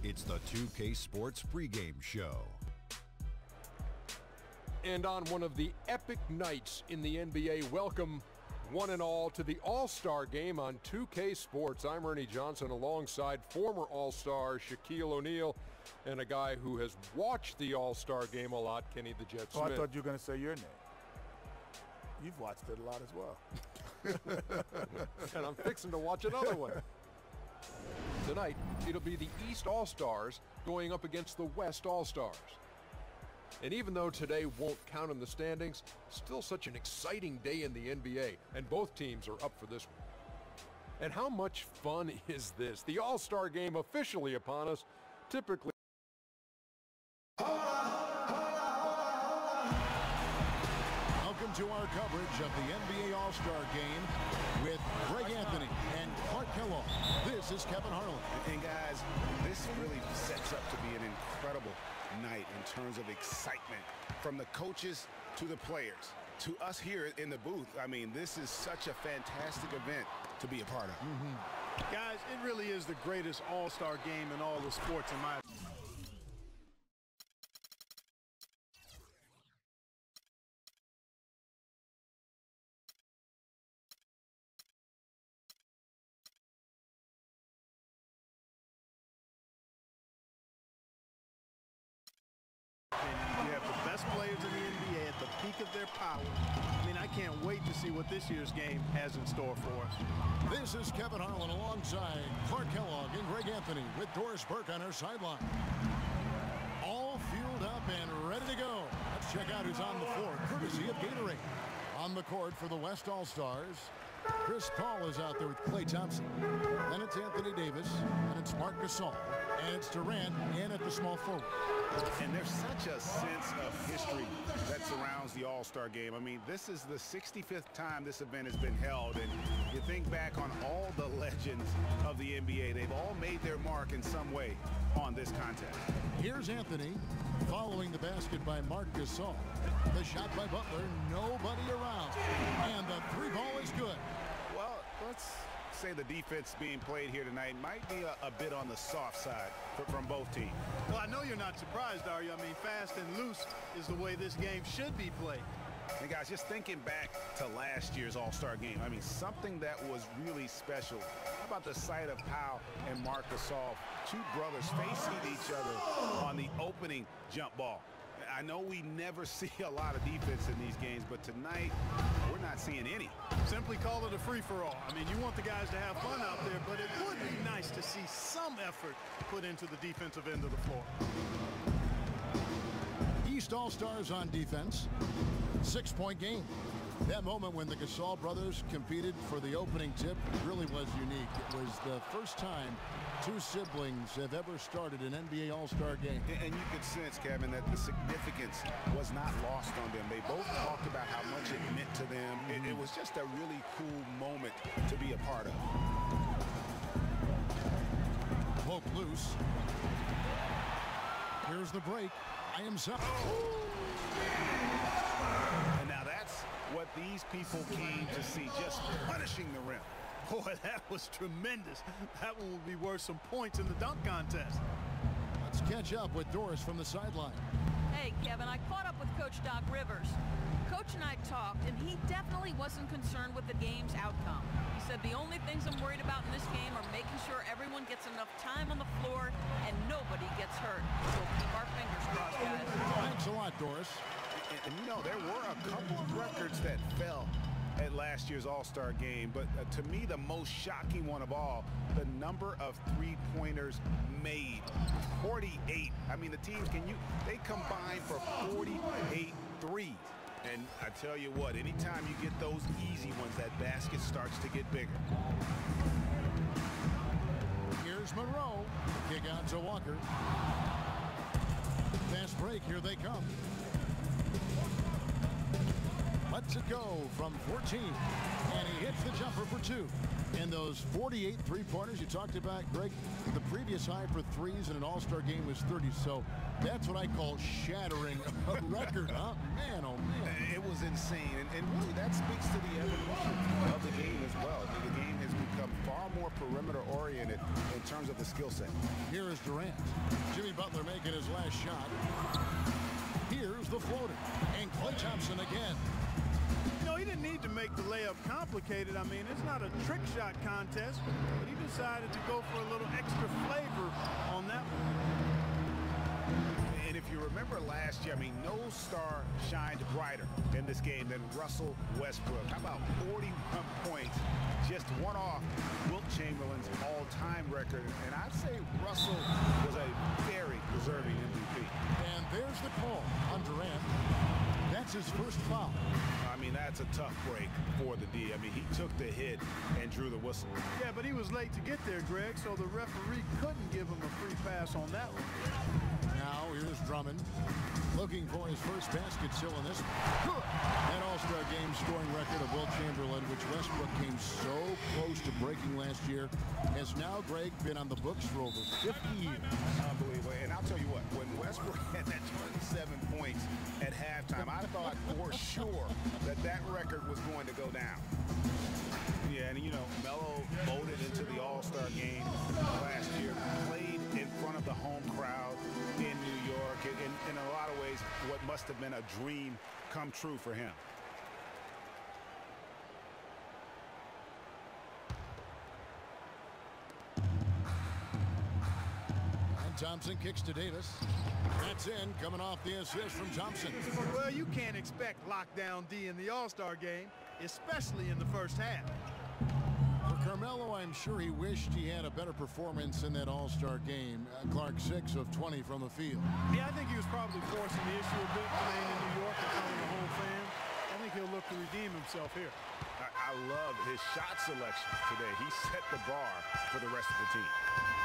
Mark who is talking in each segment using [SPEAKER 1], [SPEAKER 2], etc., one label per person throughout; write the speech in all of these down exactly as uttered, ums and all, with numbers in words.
[SPEAKER 1] It's the two K Sports pregame show.
[SPEAKER 2] And on one of the epic nights in the N B A, welcome one and all to the All-Star Game on two K Sports. I'm Ernie Johnson alongside former All-Star Shaquille O'Neal and a guy who has watched the All-Star Game a lot, Kenny the Jet Smith.
[SPEAKER 3] Oh, I thought you were going to say your name. You've watched it a lot as well.
[SPEAKER 2] And I'm fixing to watch another one. Tonight, it'll be the East All-Stars going up against the West All-Stars. And even though today won't count in the standings, still such an exciting day in the N B A, and both teams are up for this one. And how much fun is this? The All-Star Game officially upon us, typically.
[SPEAKER 4] Welcome to our coverage of the N B A All-Star Game with Greg Anthony and Clark Kellogg. This is Kevin Harlan.
[SPEAKER 5] And guys, this really sets up to be an incredible night in terms of excitement from the coaches to the players to us here in the booth. I mean, this is such a fantastic event to be a part of.
[SPEAKER 6] Mm-hmm. Guys, it really is the greatest all-star game in all the sports in my opinion. You have the best players in the N B A at the peak of their power. I mean, I can't wait to see what this year's game has in store for us.
[SPEAKER 4] This is Kevin Harlan alongside Clark Kellogg and Greg Anthony with Doris Burke on our sideline. All fueled up and ready to go. Let's check out who's on the floor, courtesy of Gatorade. On the court for the West All-Stars, Chris Paul is out there with Klay Thompson. Then it's Anthony Davis, and it's Marc Gasol, and it's Durant in at the small forward.
[SPEAKER 5] And there's such a sense of history that surrounds the All-Star Game. I mean, this is the sixty-fifth time this event has been held, and you think back on all the legends of the N B A. They've all made their mark in some way on this contest.
[SPEAKER 4] Here's Anthony following the basket by Marc Gasol. The shot by Butler, nobody around, and the three ball is good.
[SPEAKER 5] Well, let's say the defense being played here tonight might be a, a bit on the soft side for, from both teams.
[SPEAKER 6] Well, I know you're not surprised, are you? I mean, fast and loose is the way this game should be played.
[SPEAKER 5] And guys, just thinking back to last year's All-Star Game, I mean, something that was really special. How about the sight of Powell and Marc Gasol, two brothers facing each other on the opening jump ball? I know we never see a lot of defense in these games, but tonight we're not seeing any.
[SPEAKER 6] Simply call it a free-for-all. I mean, you want the guys to have fun out there, but it would be nice to see some effort put into the defensive end of the floor.
[SPEAKER 4] East All-Stars on defense. Six-point game. That moment when the Gasol brothers competed for the opening tip really was unique. It was the first time two siblings have ever started an N B A All-Star game.
[SPEAKER 5] And you could sense, Kevin, that the significance was not lost on them. They both talked about how much it meant to them. It, it was just a really cool moment to be a part of.
[SPEAKER 4] Poke loose. Here's the break. I am so.
[SPEAKER 5] And now that's what these people came to see, just punishing the rim.
[SPEAKER 6] Boy, that was tremendous. That one will be worth some points in the dunk contest.
[SPEAKER 4] Let's catch up with Doris from the sideline.
[SPEAKER 7] Hey, Kevin, I caught up with Coach Doc Rivers. Coach and I talked, and he definitely wasn't concerned with the game's outcome. He said the only things I'm worried about in this game are making sure everyone gets enough time on the floor and nobody gets hurt. So keep our fingers crossed, guys.
[SPEAKER 4] Thanks a lot, Doris.
[SPEAKER 5] And, and you know, there were a couple of records that fell at last year's All-Star Game, but uh, to me the most shocking one of all, the number of three-pointers made. forty-eight. I mean, the teams, can you, they combined for forty-eight threes. And I tell you what, anytime you get those easy ones, that basket starts to get bigger.
[SPEAKER 4] Here's Monroe. Kick out to Walker. Fast break, here they come. Lets it go from fourteen, and he hits the jumper for two. And those forty-eight three-pointers you talked about, Greg, the previous high for threes in an All-Star game was thirty. So that's what I call shattering a record, huh? Man, oh, man.
[SPEAKER 5] It was insane. And, and really, that speaks to the evolution of the game as well. The game has become far more perimeter oriented in terms of the skill set.
[SPEAKER 4] Here is Durant. Jimmy Butler making his last shot. Here's the floater. And Klay Thompson again.
[SPEAKER 6] You know, he didn't need to make the layup complicated. I mean, it's not a trick shot contest, but he decided to go for a little extra flavor on that one.
[SPEAKER 5] And if you remember last year, I mean, no star shined brighter in this game than Russell Westbrook. How about forty-one points, just one off Wilt Chamberlain's all-time record. And I'd say Russell was a very deserving M V P.
[SPEAKER 4] And there's the call on Durant. That's his first foul.
[SPEAKER 5] I mean, that's a tough break for the D. I mean, he took the hit and drew the whistle.
[SPEAKER 6] Yeah, but he was late to get there, Greg, so the referee couldn't give him a free pass on that one.
[SPEAKER 4] Now here's Drummond looking for his first basket still in this. Good. That All-Star game scoring record of Wilt Chamberlain, which Westbrook came so close to breaking last year, has now, Greg, been on the books for over fifty years.
[SPEAKER 5] Unbelievable. And I'll tell you what, when Westbrook had that twenty-seven points at halftime, I thought for sure that that record was going to go down. Yeah, and you know, Melo voted into the All-Star game last year, played in front of the home crowd in New York, and in, in a lot of ways, what must have been a dream come true for him.
[SPEAKER 4] And Thompson kicks to Davis. That's in, coming off the assist from Thompson.
[SPEAKER 6] Well, you can't expect lockdown D in the All-Star game, especially in the first half.
[SPEAKER 4] For Carmelo, I'm sure he wished he had a better performance in that All-Star game. Uh, Clark, six of twenty from the field.
[SPEAKER 6] Yeah, I think he was probably forcing the issue a bit playing in New York in front of the home fans. I think he'll look to redeem himself here.
[SPEAKER 5] I, I love his shot selection today. He set the bar for the rest of the team.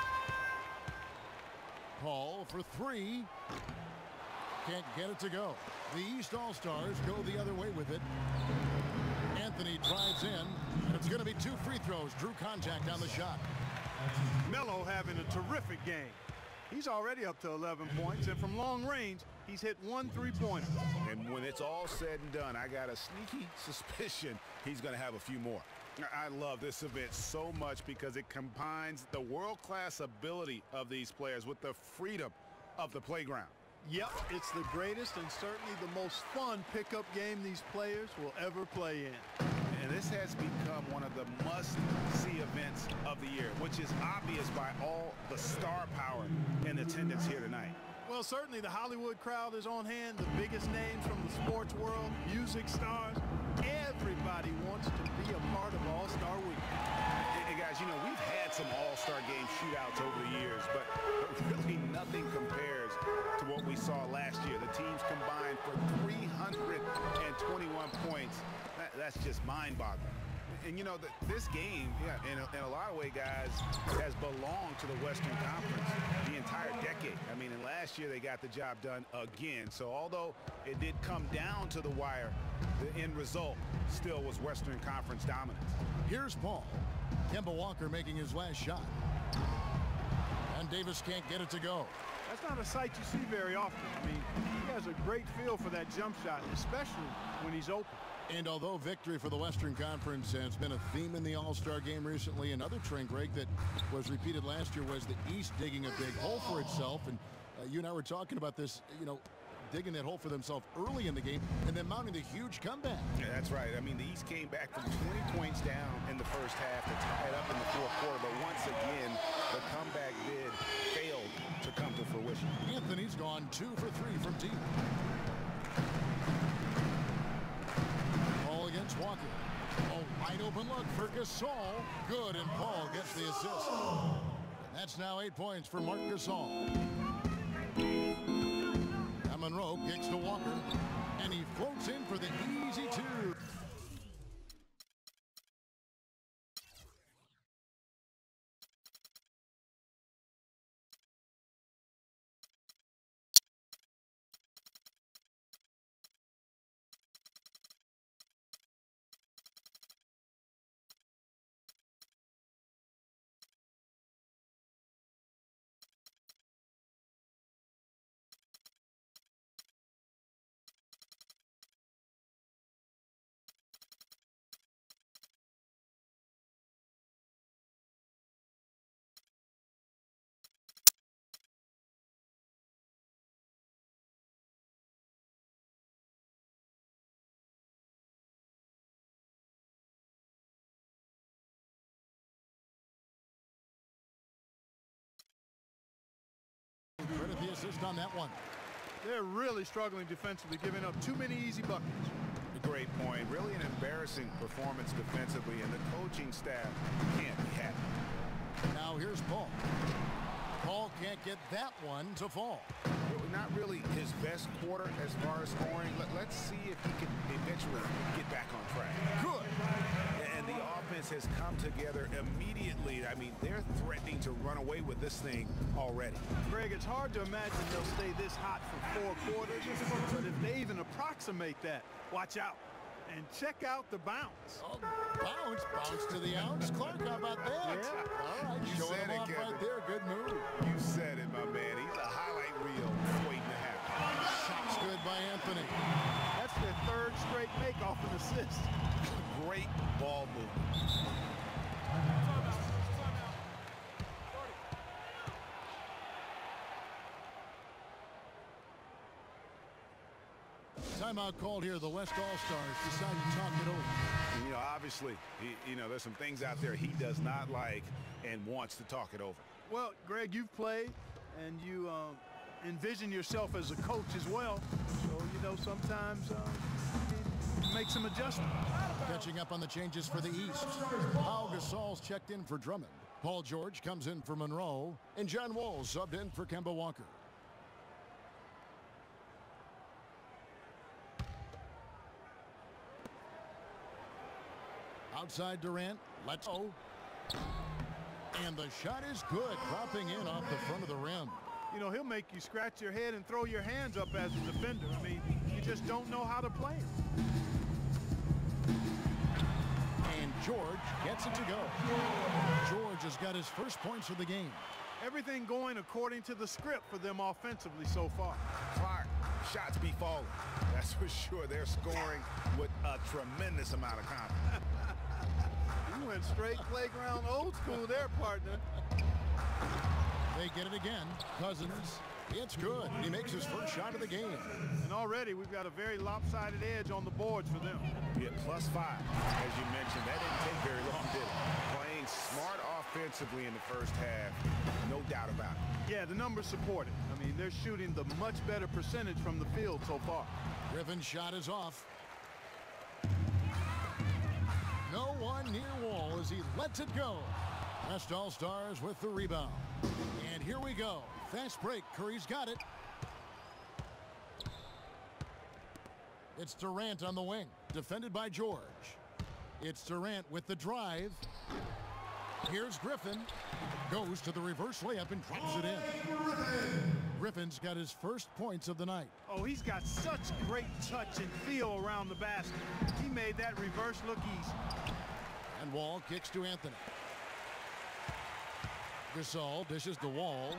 [SPEAKER 4] Paul for three. Can't get it to go. The East All-Stars go the other way with it. Anthony drives in, and it's going to be two free throws. Drew contact on the shot.
[SPEAKER 6] Melo having a terrific game. He's already up to eleven points, and from long range, he's hit one three-pointer.
[SPEAKER 5] And when it's all said and done, I got a sneaky suspicion he's going to have a few more. I love this event so much because it combines the world-class ability of these players with the freedom of the playground.
[SPEAKER 6] Yep, it's the greatest and certainly the most fun pickup game these players will ever play in.
[SPEAKER 5] And this has become one of the must-see events of the year, which is obvious by all the star power in attendance here tonight.
[SPEAKER 6] Well, certainly the Hollywood crowd is on hand, the biggest names from the sports world, music stars. Everybody wants to be a part of All-Star Week.
[SPEAKER 5] Hey, guys, you know, we've had some All-Star game shootouts over the years, but really nothing compares to what we saw last year. The teams combined for three hundred twenty-one points. That, that's just mind-boggling. And, you know, the, this game, yeah, in a, in a lot of ways, guys, has belonged to the Western Conference the entire decade. I mean, and last year they got the job done again. So although it did come down to the wire, the end result still was Western Conference dominance.
[SPEAKER 4] Here's Paul. Kemba Walker making his last shot. And Davis can't get it to go.
[SPEAKER 6] That's not a sight you see very often. I mean, he has a great feel for that jump shot, especially when he's open.
[SPEAKER 4] And although victory for the Western Conference has been a theme in the All-Star game recently, another trend, Greg, that was repeated last year was the East digging a big hole for itself. And uh, you and I were talking about this, you know, digging that hole for themselves early in the game and then mounting the huge comeback.
[SPEAKER 5] Yeah, that's right. I mean, the East came back from twenty points down in the first half to tie it up in the fourth quarter. But once again, the comeback bid failed to come to fruition.
[SPEAKER 4] Anthony's gone two for three from deep. Paul against Walker. A wide open look for Gasol. Good, and Paul gets the assist. And that's now eight points for Marc Gasol. Monroe kicks to Walker, and he floats in for the easy two. assist on that one.
[SPEAKER 6] They're really struggling defensively, giving up too many easy buckets.
[SPEAKER 5] Great point. Really an embarrassing performance defensively, and the coaching staff can't be happy.
[SPEAKER 4] Now here's Paul. Paul can't get that one to fall.
[SPEAKER 5] Not really his best quarter as far as scoring. Let, let's see if he can eventually get back on track.
[SPEAKER 4] Good.
[SPEAKER 5] And the offense has come together immediately. I mean, they're threatening to run away with this thing already.
[SPEAKER 6] Greg, it's hard to imagine they'll stay this hot for four quarters, but if they even approximate that, watch out. And check out the bounce.
[SPEAKER 4] Oh, bounce, bounce to the ounce. Clark, how about that?
[SPEAKER 6] Yeah.
[SPEAKER 4] All right,
[SPEAKER 5] You
[SPEAKER 4] showing
[SPEAKER 5] said
[SPEAKER 4] him
[SPEAKER 5] it,
[SPEAKER 4] off
[SPEAKER 5] Kevin.
[SPEAKER 4] right there. Good move.
[SPEAKER 5] You said it, my man. He's a highlight reel waiting to happen.
[SPEAKER 4] Shots good by Anthony.
[SPEAKER 6] That's their third straight make off an assist.
[SPEAKER 5] Great ball movement.
[SPEAKER 4] Timeout called here. The West All-Stars decide to talk it over.
[SPEAKER 5] You know, obviously, he, you know, there's some things out there he does not like and wants to talk it over.
[SPEAKER 6] Well, Greg, you've played, and you um, envision yourself as a coach as well. So, you know, sometimes um, you need to make some adjustments.
[SPEAKER 4] Catching up on the changes for the East. Pau Gasol's checked in for Drummond. Paul George comes in for Monroe. And John Wall subbed in for Kemba Walker. Outside Durant. Let's go. And the shot is good. Dropping in off the front of the rim.
[SPEAKER 6] You know, he'll make you scratch your head and throw your hands up as a defender. I mean, you just don't know how to play him.
[SPEAKER 4] And George gets it to go. George has got his first points of the game.
[SPEAKER 6] Everything going according to the script for them offensively so far.
[SPEAKER 5] Clark, shots be falling. That's for sure. They're scoring with a tremendous amount of confidence.
[SPEAKER 6] You went straight playground old school there, partner.
[SPEAKER 4] They get it again. Cousins. It's good. He makes his first shot of the game.
[SPEAKER 6] And already we've got a very lopsided edge on the boards for them.
[SPEAKER 5] Yeah, plus five. As you mentioned, that didn't take very long, did it? Playing smart offensively in the first half, no doubt about it.
[SPEAKER 6] Yeah, the numbers support it. I mean, they're shooting the much better percentage from the field so far.
[SPEAKER 4] Griffin's shot is off. No one near Wall as he lets it go. West All-Stars with the rebound. And here we go. Fast break. Curry's got it. It's Durant on the wing. Defended by George. It's Durant with the drive. Here's Griffin. Goes to the reverse layup and drops it in. Griffin's got his first points of the night.
[SPEAKER 6] Oh, he's got such great touch and feel around the basket. He made that reverse look easy.
[SPEAKER 4] And Wall kicks to Anthony. Gasol dishes to Wall.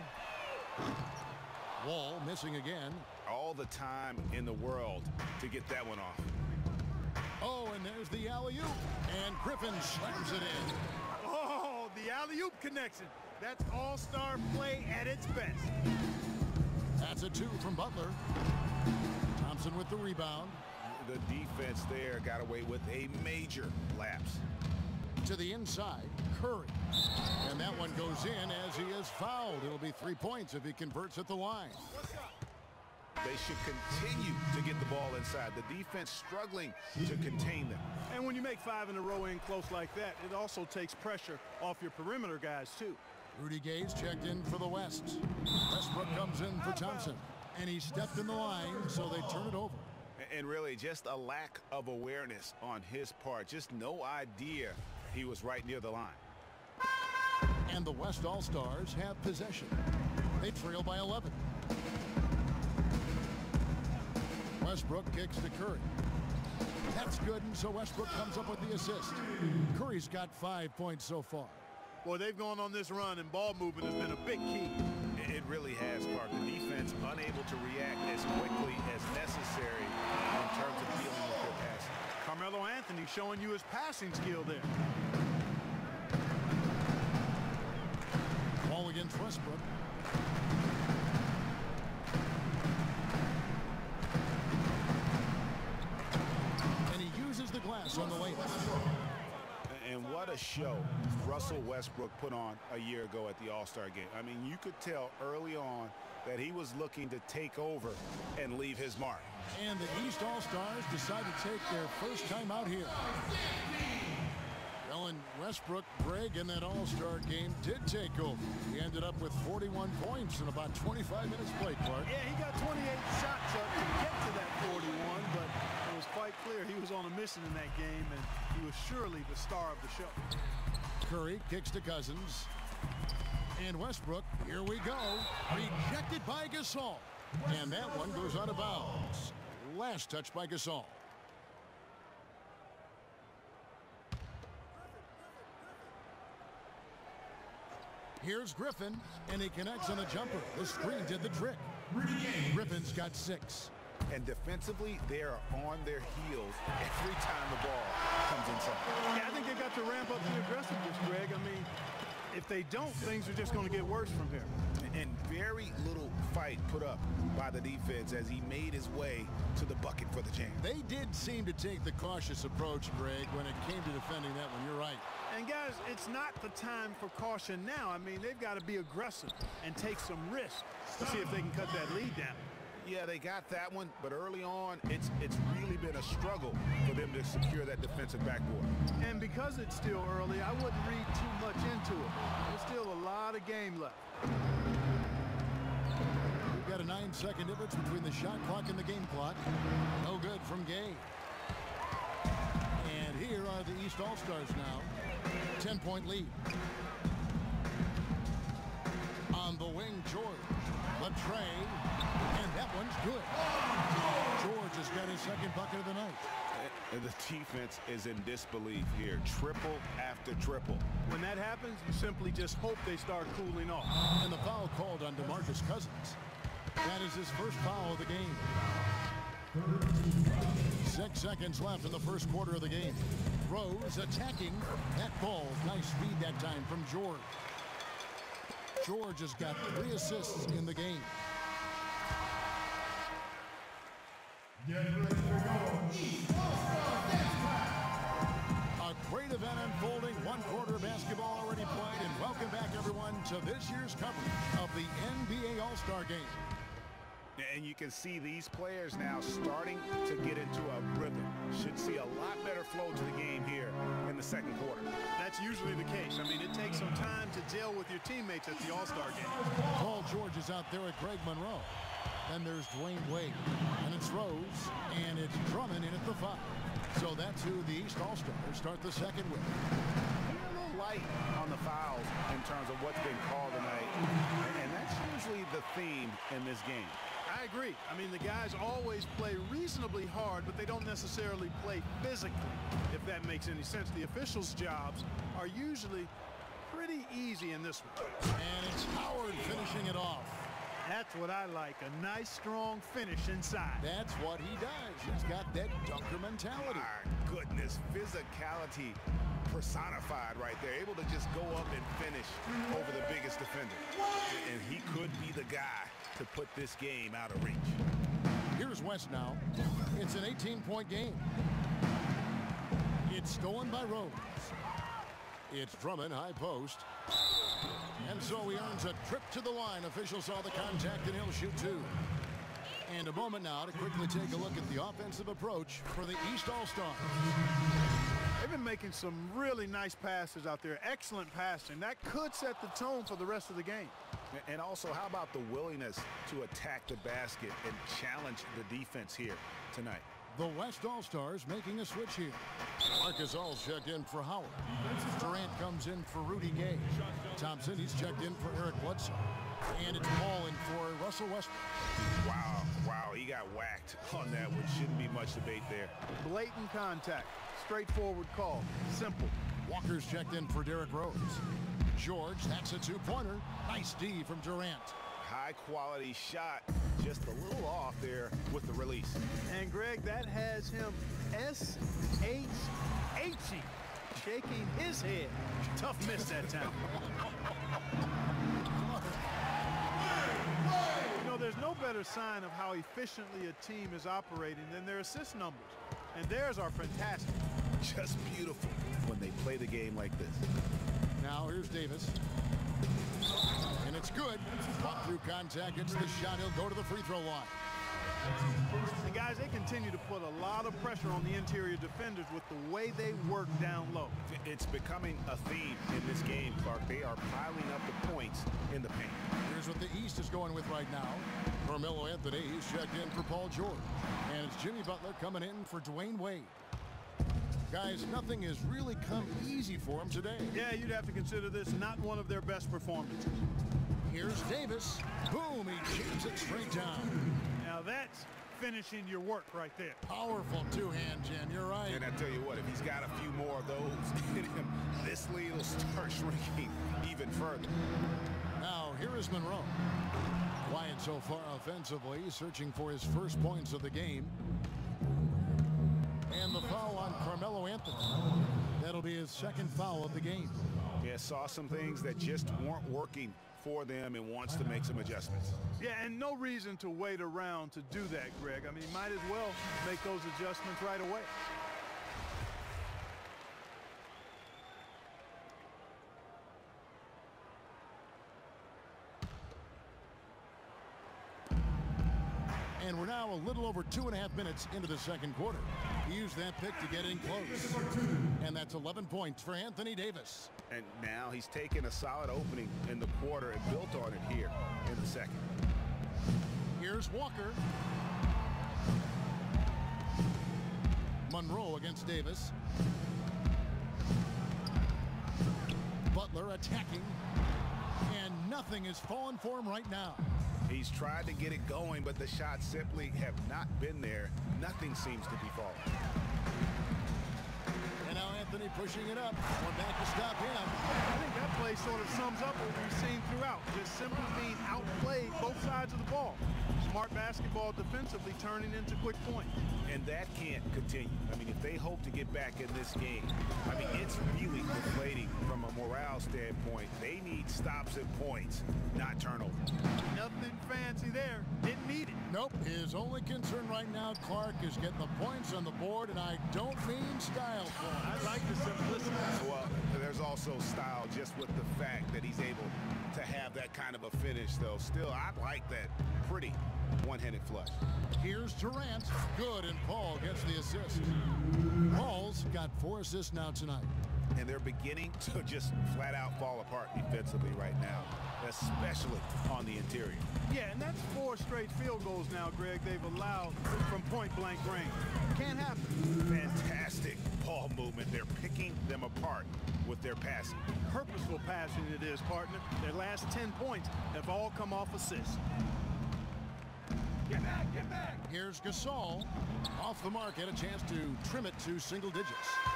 [SPEAKER 4] Wall missing again.
[SPEAKER 5] All the time in the world to get that one off.
[SPEAKER 4] Oh, and there's the alley-oop. And Griffin slams it in.
[SPEAKER 6] Oh, the alley-oop connection. That's all-star play at its best.
[SPEAKER 4] That's a two from Butler. Thompson with the rebound.
[SPEAKER 5] The defense there got away with a major lapse.
[SPEAKER 4] To the inside, Curry. And that one goes in as he is fouled. It'll be three points if he converts at the line.
[SPEAKER 5] They should continue to get the ball inside. The defense struggling to contain them.
[SPEAKER 6] And when you make five in a row in close like that, it also takes pressure off your perimeter guys, too.
[SPEAKER 4] Rudy Gay's checked in for the West. Westbrook comes in for Thompson. And he stepped in the line, so they turn it over.
[SPEAKER 5] And really just a lack of awareness on his part. Just no idea he was right near the line.
[SPEAKER 4] And the West All-Stars have possession. They trail by eleven. Westbrook kicks to Curry. That's good, and so Westbrook comes up with the assist. Curry's got five points so far.
[SPEAKER 6] Boy, they've gone on this run, and ball movement has been a big key.
[SPEAKER 5] It really has, Clark. The defense unable to react as quickly as necessary in terms of dealing with their passing.
[SPEAKER 6] Carmelo Anthony showing you his passing skill there.
[SPEAKER 4] Ball against Westbrook. And he uses the glass on the layup.
[SPEAKER 5] And what a show Russell Westbrook put on a year ago at the All-Star game. I mean, you could tell early on that he was looking to take over and leave his mark.
[SPEAKER 4] And the East All-Stars decide to take their first time out here. Well, and Westbrook, Greg, in that All-Star game did take over. He ended up with forty-one points in about twenty-five minutes played, Clark.
[SPEAKER 6] Yeah, he got twenty-eight shots up to get to that forty-one, but it was quite clear he was on a mission in that game, and he was surely the star of the show.
[SPEAKER 4] Curry kicks to Cousins. And Westbrook, here we go, rejected by Gasol. And that one goes out of bounds. Last touch by Gasol. Here's Griffin, and he connects on a jumper. The screen did the trick. Griffin's got six.
[SPEAKER 5] And defensively, they are on their heels every time the ball comes inside.
[SPEAKER 6] Yeah, I think they got to ramp up the aggressiveness, Greg. I mean, if they don't, things are just going to get worse from here.
[SPEAKER 5] And very little fight put up by the defense as he made his way to the bucket for the jam.
[SPEAKER 4] They did seem to take the cautious approach, Greg, when it came to defending that one. You're right.
[SPEAKER 6] And guys, it's not the time for caution now. I mean, they've got to be aggressive and take some risks to see if they can cut that lead down.
[SPEAKER 5] Yeah, they got that one, but early on, it's it's really been a struggle for them to secure that defensive backboard.
[SPEAKER 6] And because it's still early, I wouldn't read too much into it. There's still a lot of game left.
[SPEAKER 4] We've got a nine-second difference between the shot clock and the game clock. No good from Gay. And here are the East All-Stars now. ten-point lead. On the wing, George. Latrey. And that one's good. George has got his second bucket of the night.
[SPEAKER 5] And the defense is in disbelief here. Triple after triple.
[SPEAKER 6] When that happens, you simply just hope they start cooling off.
[SPEAKER 4] And the foul called on DeMarcus Cousins. That is his first foul of the game. Six seconds left in the first quarter of the game. Rose attacking that ball. Nice speed that time from George. George has got three assists in the game. Get ready to go. A great event unfolding. One quarter of basketball already played. And welcome back, everyone, to this year's coverage of the N B A All-Star Game.
[SPEAKER 5] And you can see these players now starting to get into a rhythm. Should see a lot better flow to the game here in the second quarter.
[SPEAKER 6] That's usually the case. I mean, it takes some time to gel with your teammates at the All-Star game.
[SPEAKER 4] Paul George is out there at Greg Monroe. Then there's Dwayne Wade. And it's Rose. And it's Drummond in at the five. So that's who the East All-Stars start the second with.
[SPEAKER 5] A little light on the fouls in terms of what's been called tonight. And that's usually the theme in this game.
[SPEAKER 6] I agree. I mean, the guys always play reasonably hard, but they don't necessarily play physically, if that makes any sense. The officials' jobs are usually pretty easy in this one.
[SPEAKER 4] And it's Howard finishing it off.
[SPEAKER 6] That's what I like, a nice, strong finish inside.
[SPEAKER 4] That's what he does. He's got that dunker mentality.
[SPEAKER 5] My goodness, physicality personified right there. Able to just go up and finish over the biggest defender. And he could be the guy to put this game out of reach.
[SPEAKER 4] Here's West now. It's an eighteen-point game. It's stolen by Rose. It's Drummond, high post. And so he earns a trip to the line. Officials saw the contact, and he'll shoot two. And a moment now to quickly take a look at the offensive approach for the East All-Stars.
[SPEAKER 6] They've been making some really nice passes out there. Excellent passing. That could set the tone for the rest of the game.
[SPEAKER 5] And also, how about the willingness to attack the basket and challenge the defense here tonight?
[SPEAKER 4] The West All-Stars making a switch here. Marcus All's checked in for Howard. Durant comes in for Rudy Gay. Thompson, he's checked in for Eric Bledsoe. And it's Paul in for Russell Westbrook.
[SPEAKER 5] Wow, wow, he got whacked on that, which shouldn't be much debate there.
[SPEAKER 6] Blatant contact. Straightforward call. Simple.
[SPEAKER 4] Walker's checked in for Derrick Rose. George, that's a two-pointer. Nice D from Durant.
[SPEAKER 5] High quality shot, just a little off there with the release.
[SPEAKER 6] And Greg, that has him S H H-ing, shaking his head. Tough miss that time. You know, there's no better sign of how efficiently a team is operating than their assist numbers. And theirs are fantastic.
[SPEAKER 5] Just beautiful when they play the game like this.
[SPEAKER 4] Now here's Davis. And it's good. Caught through contact. It's the shot. He'll go to the free throw line.
[SPEAKER 6] And guys, they continue to put a lot of pressure on the interior defenders with the way they work down low.
[SPEAKER 5] It's becoming a theme in this game, Clark. They are piling up the points in the paint.
[SPEAKER 4] Here's what the East is going with right now. Carmelo Anthony, he's checked in for Paul George. And it's Jimmy Butler coming in for Dwayne Wade. Guys, nothing has really come easy for him today.
[SPEAKER 6] Yeah, you'd have to consider this not one of their best performances.
[SPEAKER 4] Here's Davis. Boom, he chips it straight down.
[SPEAKER 6] Now that's finishing your work right there.
[SPEAKER 4] Powerful two-hand jam, you're right.
[SPEAKER 5] And I tell you what, if he's got a few more of those in him, this lead will start shrinking even further.
[SPEAKER 4] Now, here is Monroe. Quiet so far offensively, searching for his first points of the game. And the foul on Carmelo Anthony. That'll be his second foul of the game.
[SPEAKER 5] Yeah, saw some things that just weren't working for them and wants to make some adjustments.
[SPEAKER 6] Yeah, and no reason to wait around to do that, Greg. I mean, might as well make those adjustments right away.
[SPEAKER 4] And we're now a little over two and a half minutes into the second quarter. He used that pick to get in close. And that's eleven points for Anthony Davis.
[SPEAKER 5] And now he's taken a solid opening in the quarter and built on it here in the second.
[SPEAKER 4] Here's Walker. Monroe against Davis. Butler attacking. And nothing is falling for him right now.
[SPEAKER 5] He's tried to get it going, but the shots simply have not been there. Nothing seems to be falling.
[SPEAKER 4] And now Anthony pushing it up. One back to stop him.
[SPEAKER 6] I think that play sort of sums up what we've seen throughout. Just simply being outplayed both sides of the ball. Smart basketball defensively turning into quick points.
[SPEAKER 5] And that can't continue. I mean, if they hope to get back in this game, I mean, it's really deflating from a morale standpoint. They need stops and points, not turnovers.
[SPEAKER 6] Nothing fancy there. Didn't need it.
[SPEAKER 4] Nope. His only concern right now, Clark, is getting the points on the board, and I don't mean style points.
[SPEAKER 6] I like the simplicity.
[SPEAKER 5] Well, there's also style just with the fact that he's able to have that kind of a finish, though. Still, I like that pretty one-handed flush.
[SPEAKER 4] Here's Durant. Good, and Paul gets the assist. Paul's got four assists now tonight.
[SPEAKER 5] And they're beginning to just flat-out fall apart defensively right now, especially on the interior.
[SPEAKER 6] Yeah, and that's four straight field goals now, Greg, they've allowed from point-blank range. Can't happen.
[SPEAKER 5] Fantastic ball movement. They're picking them apart with their passing.
[SPEAKER 6] Purposeful passing it is, partner. Their last ten points have all come off assists.
[SPEAKER 5] Get back, get back.
[SPEAKER 4] Here's Gasol. Off the mark, had a chance to trim it to single digits.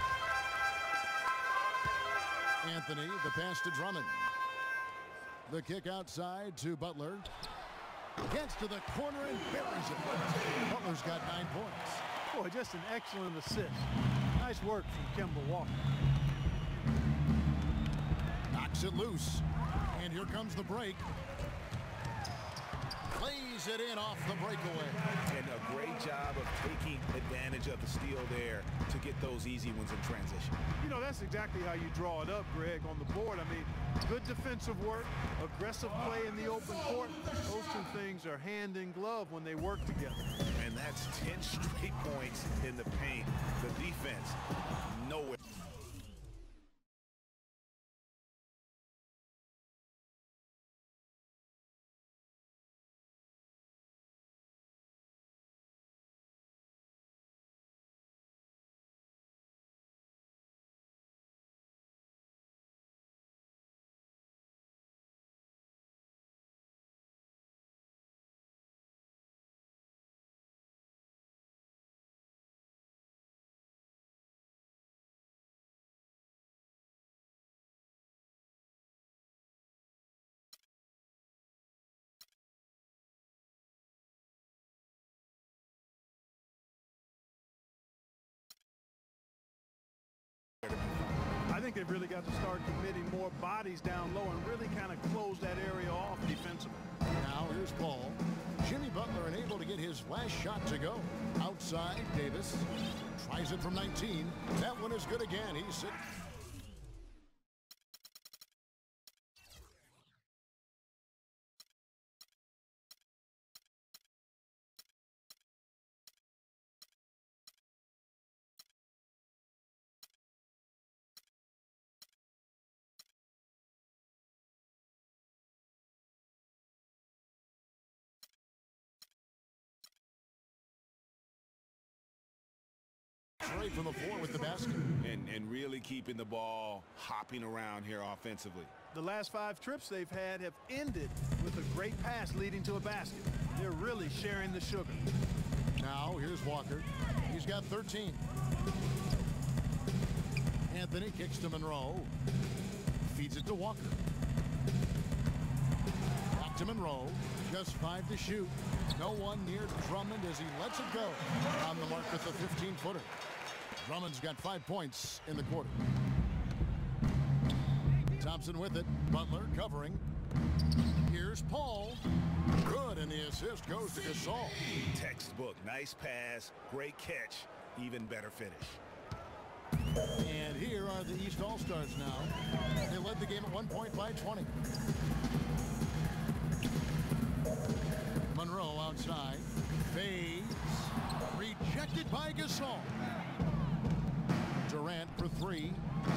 [SPEAKER 4] Anthony, the pass to Drummond. The kick outside to Butler. Gets to the corner and buries it. Butler's got nine points.
[SPEAKER 6] Boy, just an excellent assist. Nice work from Kemba Walker.
[SPEAKER 4] Knocks it loose. And here comes the break. Plays it in off the breakaway.
[SPEAKER 5] And a great job of taking advantage of the steal there to get those easy ones in transition.
[SPEAKER 6] You know, that's exactly how you draw it up, Greg, on the board. I mean, good defensive work, aggressive play in the open court. Those two things are hand in glove when they work together.
[SPEAKER 5] And that's ten straight points in the paint. The defense, nowhere.
[SPEAKER 6] I think they've really got to start committing more bodies down low and really kind of close that area off defensively.
[SPEAKER 4] Now here's Paul. Jimmy Butler unable to get his last shot to go. Outside, Davis tries it from nineteen. That one is good again. He's sitting. Trey from the floor with the basket.
[SPEAKER 5] And, and really keeping the ball hopping around here offensively.
[SPEAKER 6] The last five trips they've had have ended with a great pass leading to a basket. They're really sharing the sugar.
[SPEAKER 4] Now here's Walker. He's got thirteen. Anthony kicks to Monroe. Feeds it to Walker. Back to Monroe. Just five to shoot. No one near Drummond as he lets it go. On the mark with the fifteen footer. Drummond's got five points in the quarter. Thompson with it. Butler covering. Here's Paul. Good, and the assist goes to Gasol.
[SPEAKER 5] Textbook. Nice pass. Great catch. Even better finish.
[SPEAKER 4] And here are the East All-Stars now. They led the game at one point by twenty. Monroe outside. Fades. Rejected by Gasol. Durant for three.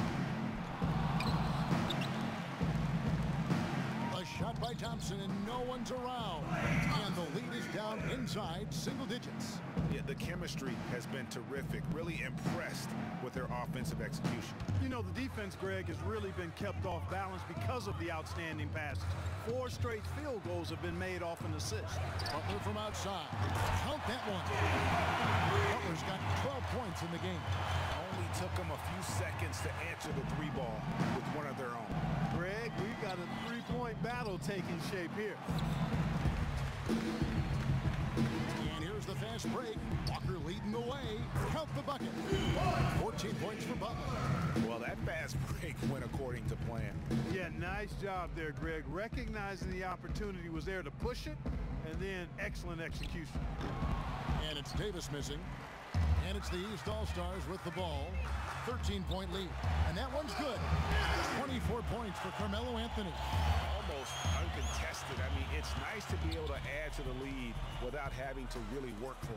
[SPEAKER 4] A shot by Thompson, and no one's around. And the lead is down inside single digits.
[SPEAKER 5] Yeah, the chemistry has been terrific. Really impressed with their offensive execution.
[SPEAKER 6] You know, the defense, Greg, has really been kept off balance because of the outstanding passes. Four straight field goals have been made off an assist.
[SPEAKER 4] Butler from outside. Count that one. Butler's got twelve points in the game.
[SPEAKER 5] Only took them a few seconds to answer the three ball with one of their own.
[SPEAKER 6] Greg, we've got a three-point battle taking shape here.
[SPEAKER 4] And here's the fast break. Walker leading the way. Count the bucket. fourteen points for Butler.
[SPEAKER 5] Well, that fast break went according to plan.
[SPEAKER 6] Yeah, nice job there, Greg. Recognizing the opportunity was there to push it, and then excellent execution.
[SPEAKER 4] And it's Davis missing. And it's the East All-Stars with the ball. thirteen point lead. And that one's good. twenty-four points for Carmelo Anthony.
[SPEAKER 5] Almost uncontested. I mean, it's nice to be able to add to the lead without having to really work for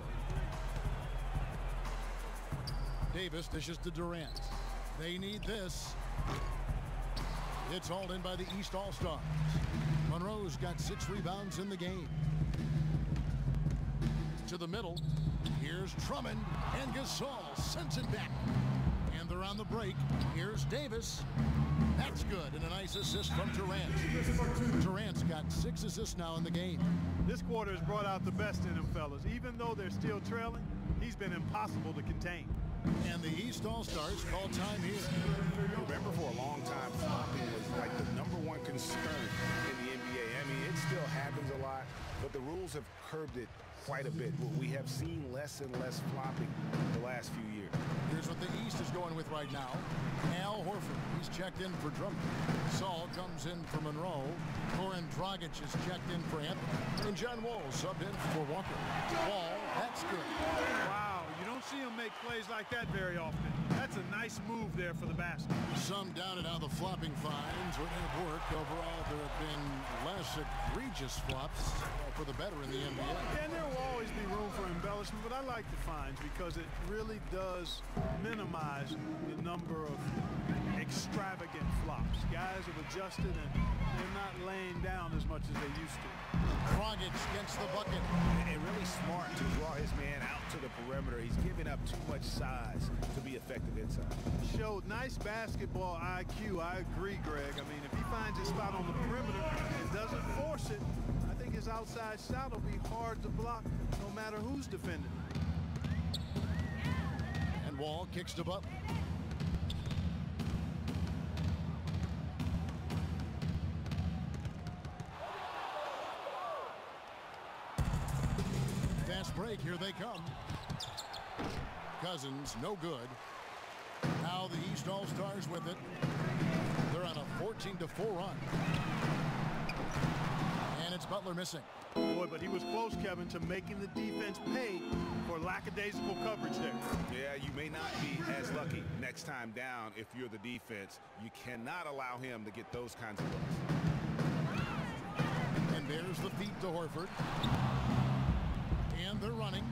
[SPEAKER 5] it.
[SPEAKER 4] Davis dishes to Durant. They need this. It's hauled in by the East All-Stars. Monroe's got six rebounds in the game. To the middle. Here's Drummond, and Gasol sends it back. And they're on the break. Here's Davis. That's good, and a nice assist from Durant. Durant's got six assists now in the game.
[SPEAKER 6] This quarter has brought out the best in them, fellas. Even though they're still trailing, he's been impossible to contain.
[SPEAKER 4] And the East All-Stars call time here.
[SPEAKER 5] Remember, for a long time, flopping was like the number one concern in the N B A. I mean, it still happens a lot, but the rules have curbed it quite a bit. We have seen less and less flopping the last few years.
[SPEAKER 4] Here's what the East is going with right now. Al Horford, he's checked in for Drummond. Saul comes in for Monroe. Goran Dragic is checked in for Anthony. And John Wall subbed in for Walker. Wall, that's good.
[SPEAKER 6] Wow, you don't see him make plays like that very often. That's a nice move there for the basket.
[SPEAKER 4] Some doubted how the flopping fines would have worked. Overall, there have been less egregious flops for the better in the N B A.
[SPEAKER 6] And there will always be room for embellishment, but I like the fines because it really does minimize the number of extravagant flops. Guys have adjusted and they're not laying down as much as they used to.
[SPEAKER 4] Dragic gets the bucket.
[SPEAKER 5] And really smart to draw his man out to the perimeter. He's giving up too much size to be effective inside.
[SPEAKER 6] Showed nice basketball I Q. I agree, Greg. I mean, if he finds his spot on the perimeter and doesn't force it, I think his outside shot will be hard to block no matter who's defending.
[SPEAKER 4] And Wall kicks to Butler. Fast break, here they come. Cousins, no good. Now the East All-Stars with it. They're on a fourteen to four run. And it's Butler missing.
[SPEAKER 6] Boy, but he was close, Kevin, to making the defense pay for lackadaisical coverage there.
[SPEAKER 5] Yeah, you may not be as lucky next time down if you're the defense. You cannot allow him to get those kinds of looks.
[SPEAKER 4] And there's the feet to Horford. And they're running.